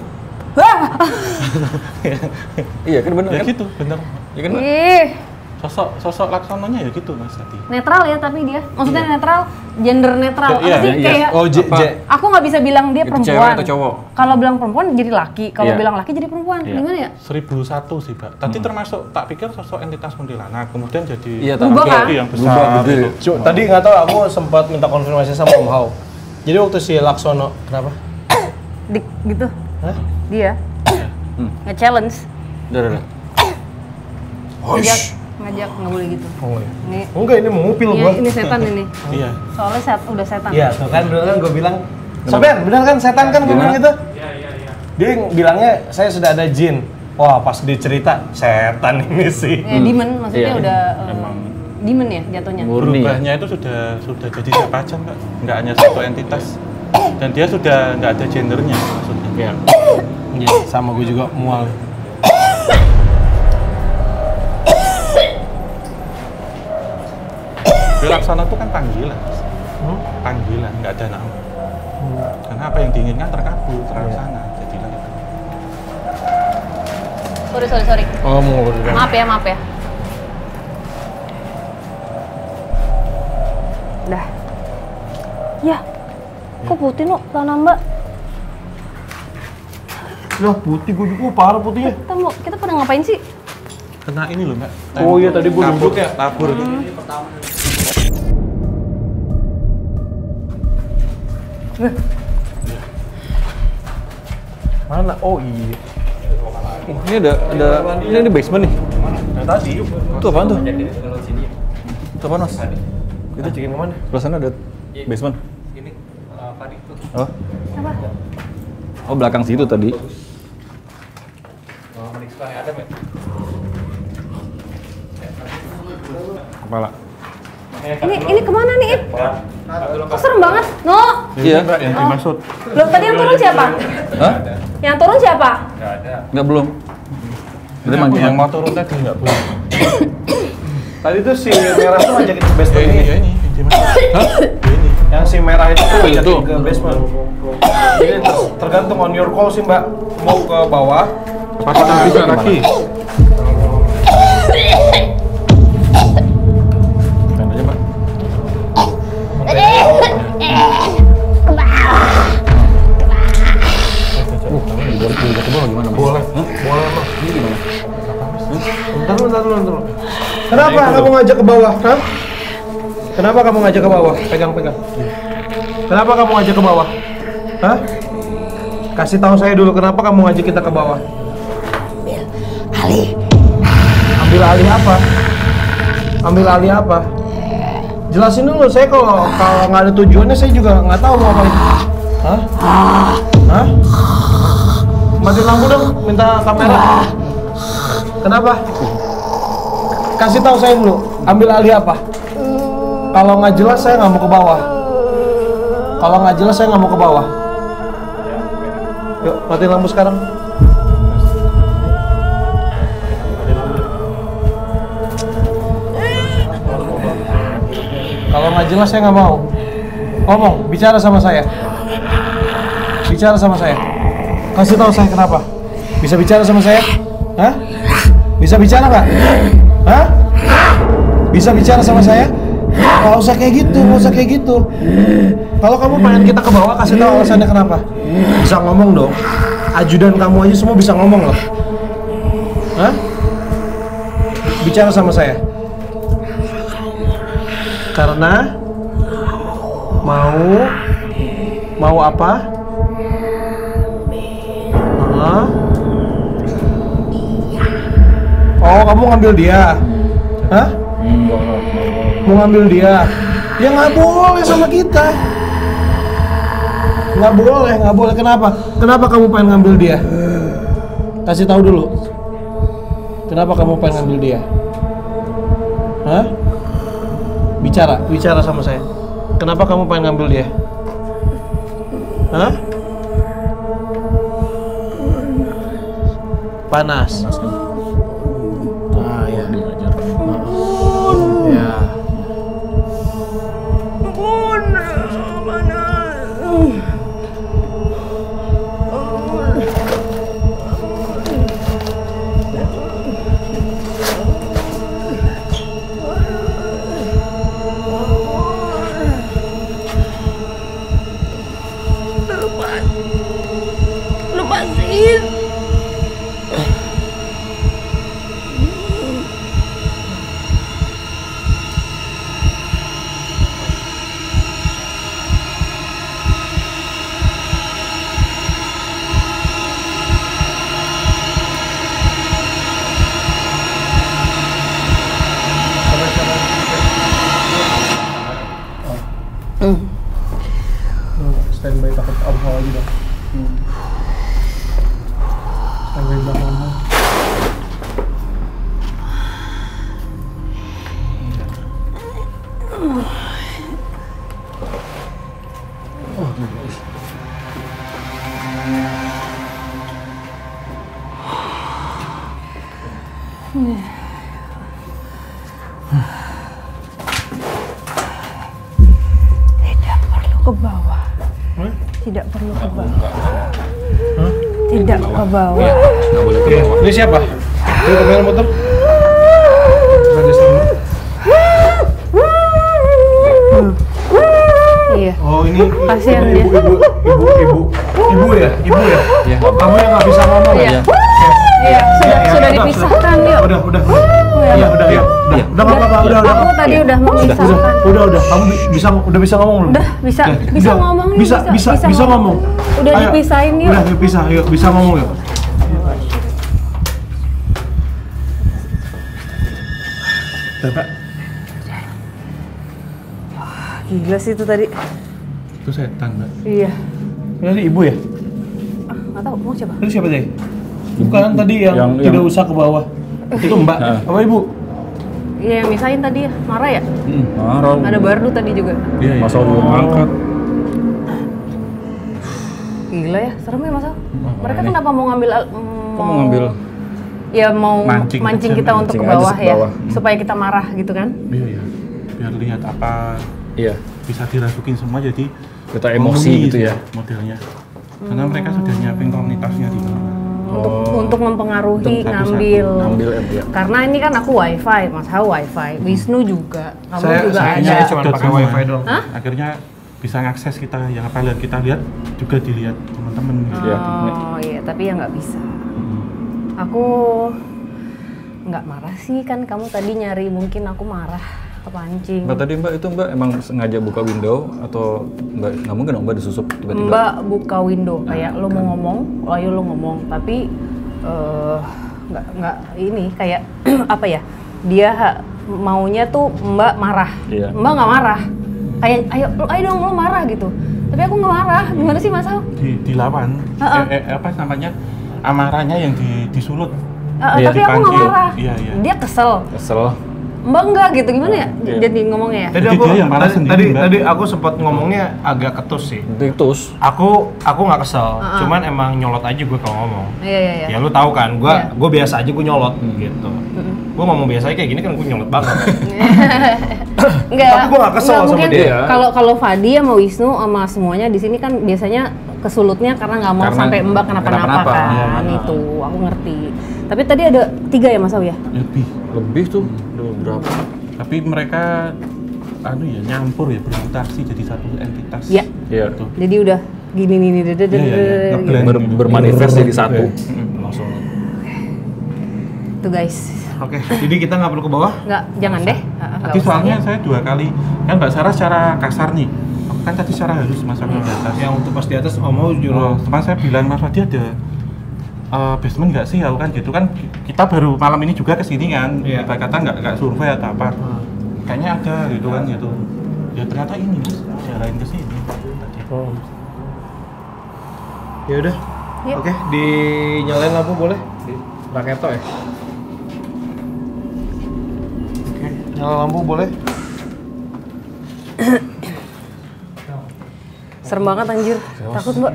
Iya kan bener Ya kan? gitu, bener. Iya kan? Mbak? Ih, Sosok Laksononya ya gitu Mas tadi. netral ya tapi dia. Maksudnya netral, gender netral. Iya, Apa sih iya. kayak Oh, Apa? aku nggak bisa bilang dia Itu perempuan. cewek atau cowok? Kalau bilang perempuan jadi laki, kalau Iya. bilang laki jadi perempuan. Iya. Gimana ya? 1001 sih Mbak. Tadi termasuk tak pikir sosok entitas kuntilanak, kemudian jadi Iya, Berubah kan? laki yang besar Berubah gede. gitu. Tadi nggak tahu, aku sempat minta konfirmasi sama Om Hao. Jadi waktu si Laksono, kenapa? Dik gitu. Hah? Dia nge-challenge, Udah. ngajak nggak boleh gitu. Oh, iya. Ini Enggak, ini mengupil gua. ini setan ini. Iya. Soalnya udah setan. Iya, tuh kan bener kan gue bilang. Soben, bener kan setan kan gue bilang Gimana? gitu? Iya. Dia bilangnya saya sudah ada jin. Wah, pas dia cerita setan ini sih. Ya, demon maksudnya Iya. udah Emang demon ya jatuhnya. Murni. berubahnya itu sudah jadi siapa aja Mbak. Nggak hanya satu entitas. Dan dia sudah nggak ada gendernya maksudnya. Iya. Iya, sama gue juga mual. Laksono itu kan panggilan. panggilan, nggak ada nama. Karena apa yang diinginkan terkabul, terlaksana. Jadilah itu. Sorry. Oh, mau udah. Maaf ya. Dah. Ya. Kok putih no celana Mbak? Ya putih, gue juga parah putihnya. Kita pernah ngapain sih? Kena ini loh Mbak. Oh iya tadi gue duduk ya. Tabur. Mana? Oh iya. Ini ini di basement nih. Yang tadi. Itu apaan tuh? Itu apaan Mas? Kita cekin kemana? Sebelah sana ada basement. Ini Fadi tuh. Oh. Apa? Oh belakang situ tadi. Menikah yang ada Mbak. Kepala. Ini kemana nih, Ip? Kok serem banget? No! Iya. Mbak yang dimaksud. Loh, tadi yang turun siapa? Hah? Yang turun siapa? Enggak belum. Itu manggil Yang mau turun tadi nggak boleh. Tadi tuh si merah tuh ngajakin ke basement ini. Ya ini yang dimaksud. Hah? Ini. Yang si merah itu tuh ngajakin itu. ke basement. Jadi tergantung on your call sih Mbak. Mau ke bawah. Patah bisa lagi. Kan aja, Pak. Boleh. Boleh Mas. Ini gimana? Bentar dulu. Kenapa kamu ngajak ke bawah? Hah? Kenapa kamu ngajak ke bawah? Pegang. Kenapa kamu ngajak ke bawah? Hah? Kasih tahu saya dulu kenapa kamu ngajak kita ke bawah? Ambil alih apa? Ambil alih apa? Jelasin dulu, saya kalau nggak ada tujuannya saya juga nggak tahu mau ngapain. Hah? Hah? Mati lampu dong, minta kamera. Kenapa? Kasih tahu saya dulu, ambil alih apa? Kalau nggak jelas saya nggak mau ke bawah. Kalau nggak jelas saya nggak mau ke bawah. Yuk, mati lampu sekarang. Kalau nggak jelas saya nggak mau. Ngomong, bicara sama saya. Bicara sama saya. Kasih tahu saya kenapa. Bisa bicara sama saya? Hah? Bisa bicara nggak? Hah? Bisa bicara sama saya? Nggak usah kayak gitu. Kalau kamu pengen kita ke bawah, kasih tahu alasannya kenapa. Bisa ngomong dong. Ajudan kamu aja semua bisa ngomong loh. Hah? Bicara sama saya. Karena mau apa? Oh, kamu ngambil dia? Hah? Mau ngambil dia? Ya nggak boleh sama kita. Nggak boleh. Kenapa kamu pengen ngambil dia? Kasih tahu dulu. Kenapa kamu pengen ngambil dia? Hah? Bicara sama saya. Kenapa kamu pengen ngambil dia? Hah? Panas. Ah ya. Ya. Lepasin. Standby takut alfa lagi dong. Standby belakang. Ke bawah. Iya, nggak boleh ke bawah. Ini siapa? Ini pemilik motor. Iya. Oh ini Kasihan dia. ibu ya? Ibu ya? Iya. Kamu yang nggak bisa ngomong Iya. ya? Iya, sudah udah, dipisahkan yuk. Udah. Iya, udah. Udah nggak apa-apa, udah. Aku tadi udah memisahkan. Udah. Kamu udah bisa ngomong belum? Udah bisa ngomong nih. Bisa ngomong. Udah Ayo. dipisahin yuk. Udah dipisah, yuk bisa ngomong yuk. Bapak, Gila sih itu tadi. Itu setan, Mbak. Iya. ini ibu ya? Nggak tahu mau siapa? Itu siapa deh? Bukan tadi yang tidak usah ke bawah. Itu Mbak, apa ibu? Iya yang misahin tadi ya. Marah ya? Marah. Ada Bardu tadi juga. Iya, Masa belum angkat. Gila ya, serem ya Mas Al. Mereka kenapa mau ngambil Kok mau ngambil? Ya mau Mancing mancing aja, kita untuk ke mancing aja bawah ke ya, bawah. supaya kita marah gitu kan? Iya. Biar lihat apa Iya. bisa dirasukin semua jadi Kita emosi memenuhi gitu ya. modelnya. Karena mereka sudah nyiapin komunitasnya di bawah. Untuk mempengaruhi Untuk satu-satu. ngambil. Ya. Karena ini kan aku wifi, Mas Hao wifi, Wisnu juga, kamu juga Sayanya ada. cuma pakai semua. wifi doang. Hah? Akhirnya bisa ngakses kita yang apa yang kita lihat juga dilihat teman-teman gitu. Iya. Oh iya, tapi ya nggak bisa. Aku nggak marah sih, kan kamu tadi nyari mungkin aku marah kepancing. Mbak tadi Mbak itu Mbak emang sengaja buka window atau Mbak nggak mungkin dong Mbak disusup tiba-tiba? Mbak buka window kayak lo mau ngomong, ayo lo ngomong, tapi nggak ini kayak apa ya? Dia maunya tuh Mbak marah, Iya. Mbak nggak marah, kayak ayo dong lo marah gitu. Tapi aku nggak marah, gimana sih Mas Al? Dilawan. Apa namanya? Amarahnya yang disulut. Iya, Tapi aku nggak dipanggil. marah. Iya. Dia kesel. Kesel. Mbak enggak gitu, gimana ya? Iya. Jadi ngomongnya ya? Tadi Jadi aku dia yang marah sendiri, Mbak. tadi aku sempat ngomongnya agak ketus sih. Terus. Aku nggak kesel, cuman emang nyolot aja gue kalau ngomong. Iya. Ya lu tahu kan, Iya. gue biasa aja gue nyolot gitu. Gue ngomong biasa aja kayak gini kan gue nyolot banget. Enggak. Tapi gua nggak kesel Enggak, sama mungkin dia. Kalau Fadi sama Wisnu sama semuanya di sini kan biasanya kesulutnya karena nggak mau Karena sampai Mbak kenapa-napa kenapa-napa. kan. Itu aku ngerti. Tapi tadi ada 3 ya Mas Au ya? Lebih tuh. Udah berapa? Tapi mereka nyampur ya, bermutasi jadi satu entitas. Iya. Iya. Tuh. Jadi udah gini nih Ngeblend. Bermanifest jadi satu. Langsung. Tuh guys. Oke, jadi kita nggak perlu ke bawah. Nggak, jangan deh. Nggak Tadi usah. soalnya saya 2 kali, kan Mbak Sarah secara kasar nih. Aku kan tadi secara halus masuknya di atas. Yang untuk pas di atas mau juru. Teman saya bilang, Mas Fadi ada basement nggak sih? Aku kan gitu kan, kita baru malam ini juga kesini kan. Iya. Kita kata nggak survei atau apa. Kayaknya ada gitu kan gitu. Ya ternyata ini Mas, diarahin ke sini tadi. Ya udah. Yuk. Oke, dinyalain lampu boleh? Di raketo ya. Oke, nyala lampu boleh? Serem banget anjir. Takut Mbak.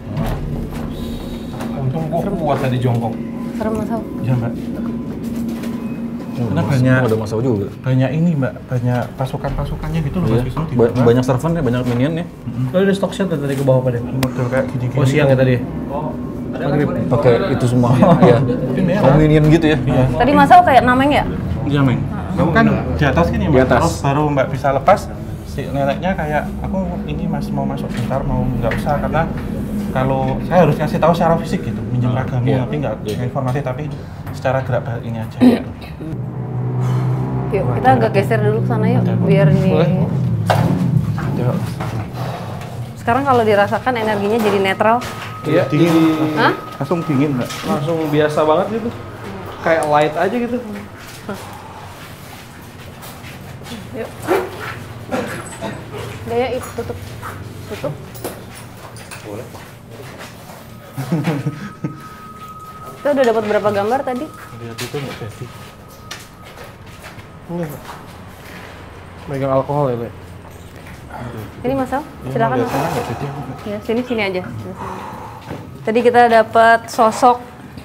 Untung gua kuat tadi jongkok. Serem Mas Au. Ya Mbak. Karena Ada masalah juga. banyak ini Mbak, banyak pasukannya gitu loh Mas Wisnu di bawah. Banyak servant ya, banyak minion ya. Lo ada stock shot tadi ke bawah pada? Model kayak gini-gini. Oh siang ya tadi? Pakai itu semua. Iya. Oh, minion gitu ya. Iya. Tadi Mas Au kayak nameng ya? Iya, Meng. Kamu kan di atas gini, Di Mbak. atas. Terus baru Mbak bisa lepas, si neneknya kayak, aku ini masih mau masuk bentar, mau nggak usah, karena kalau saya harus ngasih tahu secara fisik gitu, minjem ragammu, Iya. tapi nggak informasi, tapi secara gerak ini aja gitu. Yuk, kita agak geser dulu ke sana yuk, biar ini. Boleh. Sekarang kalau dirasakan energinya jadi netral. Iya, Dingin. Hah? Langsung dingin, Mbak. langsung biasa banget gitu. Kayak light aja gitu. Yuk. Udah ya, itu tutup. Tutup. Boleh. Kita udah dapat berapa gambar tadi? Lihat itu nggak jadi. Enggak. Megang alkohol ya, Le? Ini Mas Al, silakan Mas Al. Nggak jadi aku. Ya, sini aja. Tadi kita dapat sosok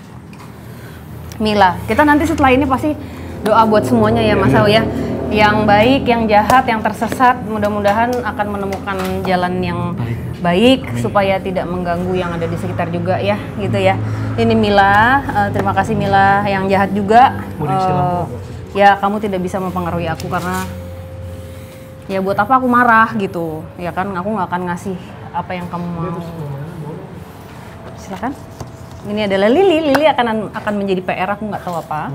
Mila. Kita nanti setelah ini pasti doa buat semuanya ya Mas Au ya. Yang baik, yang jahat, yang tersesat, mudah-mudahan akan menemukan jalan yang baik supaya tidak mengganggu yang ada di sekitar juga ya gitu ya. Ini Mila, terima kasih Mila yang jahat juga. Ya kamu tidak bisa mempengaruhi aku karena ya buat apa aku marah gitu ya kan, aku nggak akan ngasih apa yang kamu mau. Silakan. Ini adalah Lili akan menjadi PR, aku nggak tahu apa.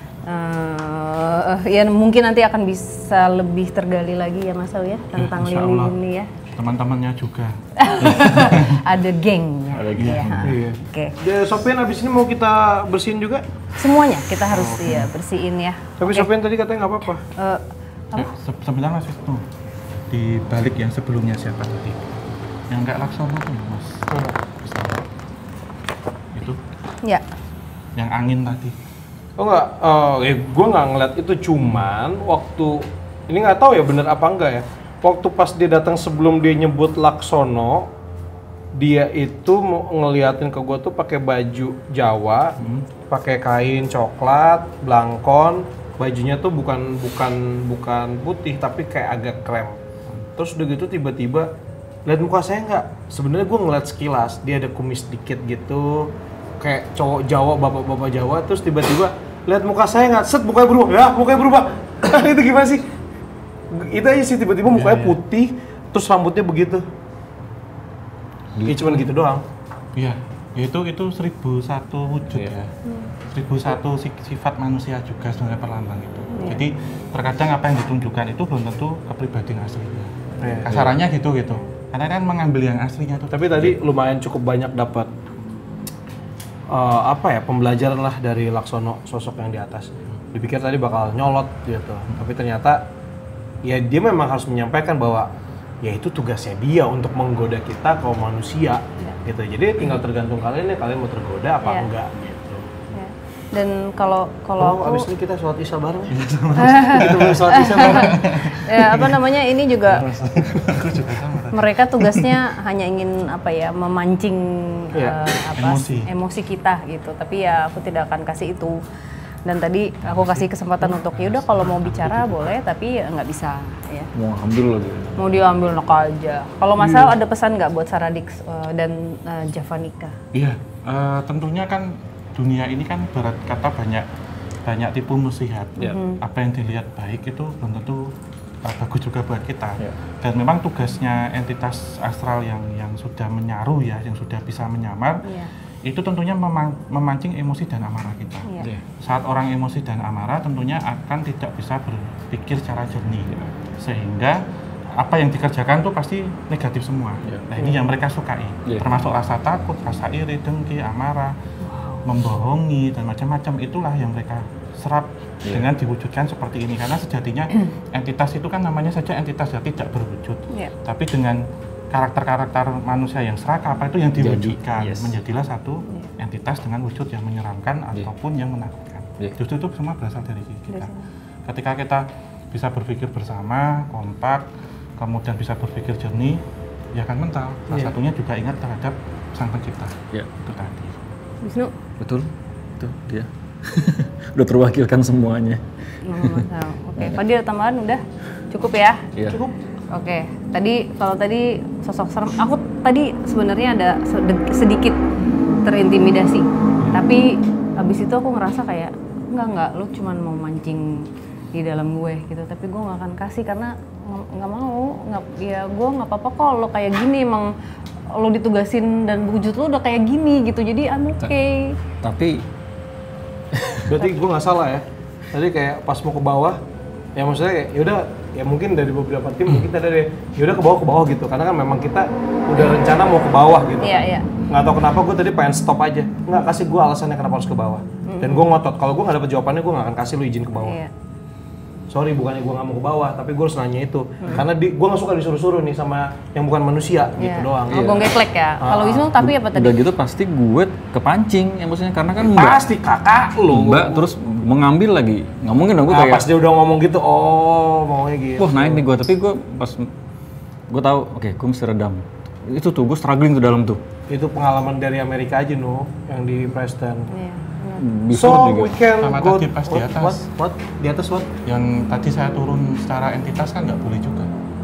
Ya mungkin nanti akan bisa lebih tergali lagi ya Mas Au ya tentang Insya Lili Allah. ini ya. Teman-temannya juga. Ada gengnya. Ada geng. Ya. Iya. Oke. Sofian abis ini mau kita bersihin juga? Semuanya kita harus ya bersihin ya. Tapi Sofian tadi katanya nggak apa-apa. Sebentar Mas itu di balik yang sebelumnya siapa tadi? Yang nggak Laksono tuh Mas. Bisa. Itu Ya. yang angin tadi. Oh enggak, gue nggak ngeliat itu, cuman waktu ini nggak tahu ya bener apa enggak ya. Waktu pas dia datang sebelum dia nyebut Laksono, dia itu mau ngeliatin ke gue tuh pakai baju Jawa, pakai kain coklat, blangkon, bajunya tuh bukan putih tapi kayak agak krem. Terus udah gitu tiba-tiba lihat muka saya nggak? Sebenarnya gue ngeliat sekilas dia ada kumis dikit gitu, kayak cowok Jawa, bapak-bapak Jawa. Terus tiba-tiba lihat muka saya nggak? Set mukanya berubah, ya mukanya berubah. Itu gimana sih? Itu aja sih tiba-tiba mukanya putih, terus rambutnya begitu. Ya cuman gitu doang. Iya, itu 1001 wujud ya. 1001 sifat manusia juga sebenarnya perlambang itu. Jadi terkadang apa yang ditunjukkan itu belum tentu kepribadian aslinya. Kasarannya gitu. Karena kan mengambil yang aslinya tuh. Tapi tadi lumayan cukup banyak dapat pembelajaran lah dari Laksono, sosok yang di atas. Dipikir tadi bakal nyolot gitu, tapi ternyata ya dia memang harus menyampaikan bahwa ya itu tugasnya dia untuk menggoda kita kaum manusia gitu. Jadi tinggal tergantung kalian ya, kalian mau tergoda apa enggak gitu. Ya. Dan kalau aku abis ini kita sholat isya bareng. Kita boleh sholat isya bareng. Ya ini juga mereka tugasnya hanya ingin memancing emosi kita gitu. Tapi ya aku tidak akan kasih itu. Dan tadi aku kasih kesempatan untuk ya udah kalau mau bicara boleh, tapi ya nggak bisa ya. Mau ambil lagi. Mau diambil nok aja. Kalau masalah ada pesan nggak buat Saradix dan Javanica? Iya, tentunya kan dunia ini kan berat kata banyak tipu muslihat. Apa yang dilihat baik itu belum tentu bagus juga buat kita. Dan memang tugasnya entitas astral yang sudah menyaru ya, yang sudah bisa menyamar, itu tentunya memancing emosi dan amarah kita. Saat orang emosi dan amarah tentunya akan tidak bisa berpikir secara jernih, sehingga apa yang dikerjakan tuh pasti negatif semua. Nah ini yang mereka sukai, termasuk rasa takut, rasa iri, dengki, amarah, membohongi dan macam-macam. Itulah yang mereka serap dengan diwujudkan seperti ini. Karena sejatinya entitas itu kan namanya saja entitas ya, tidak berwujud. Tapi dengan karakter-karakter manusia yang serakah apa itu yang diwujudkan menjadilah satu entitas dengan wujud yang menyeramkan ataupun yang menakutkan. Justru itu semua berasal dari kita. Ketika kita bisa berpikir bersama, kompak, kemudian bisa berpikir jernih, ya akan mental. Salah satunya juga ingat terhadap Sang Pencipta. Itu tadi. Wisnu? Betul, itu dia. Udah terwakilkan semuanya. Oke, Pak ada tambahan udah? Cukup ya? Cukup. Oke, kalau tadi sosok serem, aku tadi sebenarnya ada sedikit terintimidasi, tapi abis itu aku ngerasa kayak enggak, lu cuman mau mancing di dalam gue gitu, tapi gue nggak akan kasih karena nggak mau, gue nggak apa-apa kok lo kayak gini, emang lo ditugasin dan wujud lo udah kayak gini gitu, jadi I'm okay. Tapi berarti gue nggak salah ya, tadi kayak pas mau ke bawah, ya maksudnya kayak yaudah. Ya mungkin dari beberapa tim mungkin kita dari yaudah ke bawah gitu, karena kan memang kita udah rencana mau ke bawah gitu. Nggak tahu kenapa gue tadi pengen stop aja, nggak kasih gue alasannya kenapa harus ke bawah. Dan gue ngotot, kalau gue nggak dapet jawabannya gue nggak akan kasih lu izin ke bawah. Sorry, bukannya gue nggak mau ke bawah, tapi gue harus nanya itu. Karena gue nggak suka disuruh-suruh nih sama yang bukan manusia gitu doang. Gue ngeklek ya. Kalau Wisnu tapi apa tadi? Udah gitu pasti gue kepancing emosinya karena kan pasti kakak lu. Mbak terus mengambil lagi. Nggak mungkin dong gue kayak pas dia udah ngomong gitu, maunya gitu. Wah naik nih gue, tapi gue pas gue tahu, oke, gue mesti redam. Itu tuh gue struggling tuh dalam tuh. Itu pengalaman dari Amerika aja yang di Preston. Bisa so we can sama go tadi pas di atas. What? Di atas what? Yang tadi saya turun secara entitas kan nggak boleh juga.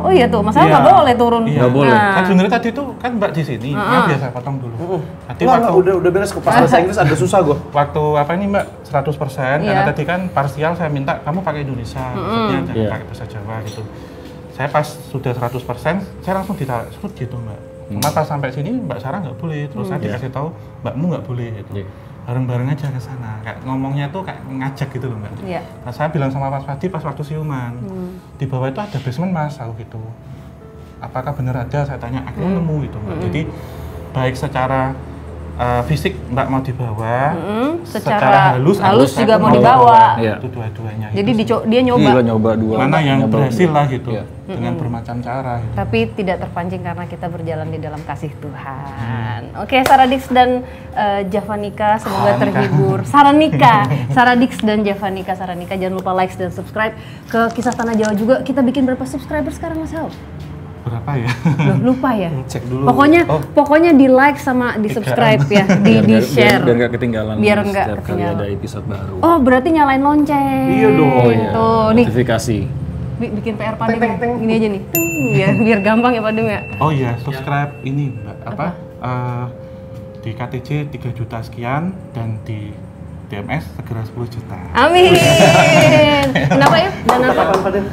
Oh iya tuh, masalah nggak Iya. boleh turun. Iya. Nggak boleh. Kan sebenarnya tadi tuh kan Mbak di sini, maaf ya saya potong dulu. Tadi Enggak, waktu udah beres kok. Pas bahasa Inggris agak susah gue. waktu apa ini Mbak 100% karena Iya. tadi kan parsial saya minta kamu pakai Indonesia, maksudnya jangan Iya. pakai bahasa Jawa gitu. Saya pas sudah 100% saya langsung ditarik gitu Mbak. Cuma pas sampai sini Mbak Sarah nggak boleh, terus saya dikasih tahu Mbakmu nggak boleh gitu. Iya. Bareng-bareng aja ke sana, kayak ngomongnya tuh kayak ngajak gitu loh Mbak. Iya. Nah saya bilang sama Mas Fadi pas waktu siuman, di bawah itu ada basement Mas, aku gitu. Apakah benar ada? Saya tanya, aku nemu gitu Mbak. Jadi baik secara fisik Mbak mau dibawa, Secara halus saya juga pun mau dibawa. Iya. Itu dua-duanya. Jadi itu dia nyoba. Iya, nyoba dua. mana yang Nyoba berhasil dua. lah gitu, Iya. dengan bermacam cara. Gitu. Tapi tidak terpancing karena kita berjalan di dalam kasih Tuhan. Oke, Saradix dan Javanika semoga terhibur. Saradix dan Javanika jangan lupa like dan subscribe ke Kisah Tanah Jawa juga. Kita bikin berapa subscriber sekarang Mas Hel? Berapa ya? Loh, lupa ya? Cek dulu. Pokoknya di like sama di subscribe ya, di share. Biar nggak ketinggalan. Biar nggak setiap kali ketinggalan. ada episode baru. Oh, berarti nyalain lonceng. Iya dong. Oh iya. Tuh, nih Notifikasi. bikin PR Padem ya. Ini aja nih. Ya, biar gampang ya Padem ya. Oh iya, subscribe ini Mbak, apa? Di KTJ 3 juta sekian dan di DMS segera 10 juta. Amin. Kenapa ya? Dan apa? Kapan Padem?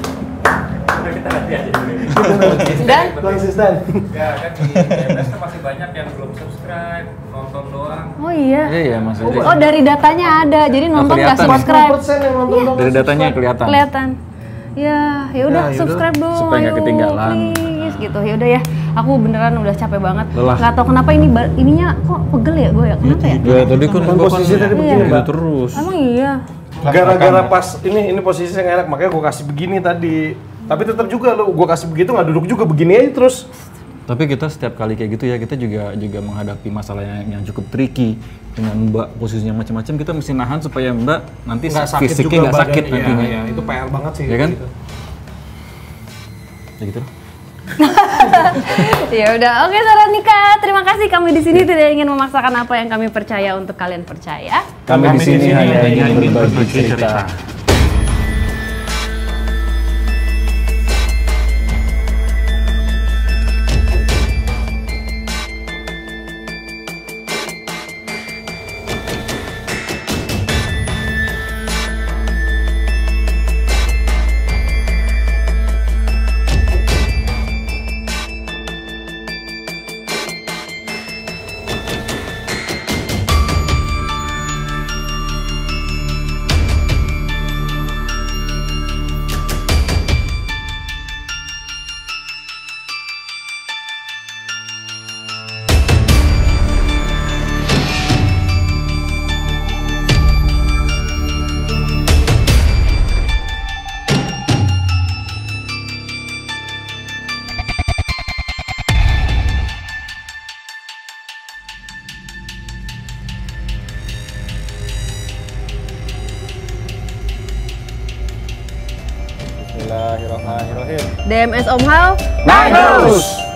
Dan Konsisten. Ya kan di DMS kan masih banyak yang belum subscribe, nonton doang. oh iya. Iya, Mas. Oh, dari datanya ada. Jadi nonton nggak kelihatan. subscribe. 40% yang nonton dong. Dari datanya kelihatan. Kelihatan. Ya udah subscribe dong. Supaya nggak ayo, ketinggalan. please, gitu. Ya udah ya. Aku beneran udah capek banget. Lelah. Nggak tahu kenapa ininya kok pegel ya gue ya. Kenapa ya? Ya, tadi kan Kan posisi tadi begini, Iya. Mbak. terus. Emang iya. Gara-gara pas ini posisi yang enak, makanya gue kasih begini tadi. Tapi tetap juga lo, gue kasih begitu nggak duduk juga begini aja terus. Tapi kita setiap kali kayak gitu ya, kita juga menghadapi masalah yang cukup tricky. Dengan Mbak posisinya macam-macam, kita mesti nahan supaya Mbak nanti fisiknya nggak sakit nantinya. Iya, itu PR banget sih. Ya kan? gitu. Ya gitu. Ya udah, oke Saradika, terima kasih kami di sini tidak ingin memaksakan apa yang kami percaya untuk kalian percaya. Kami di sini hanya ingin berbagi cerita. Bismillahirrahmanirrahim. DMS Om Hal. Nice!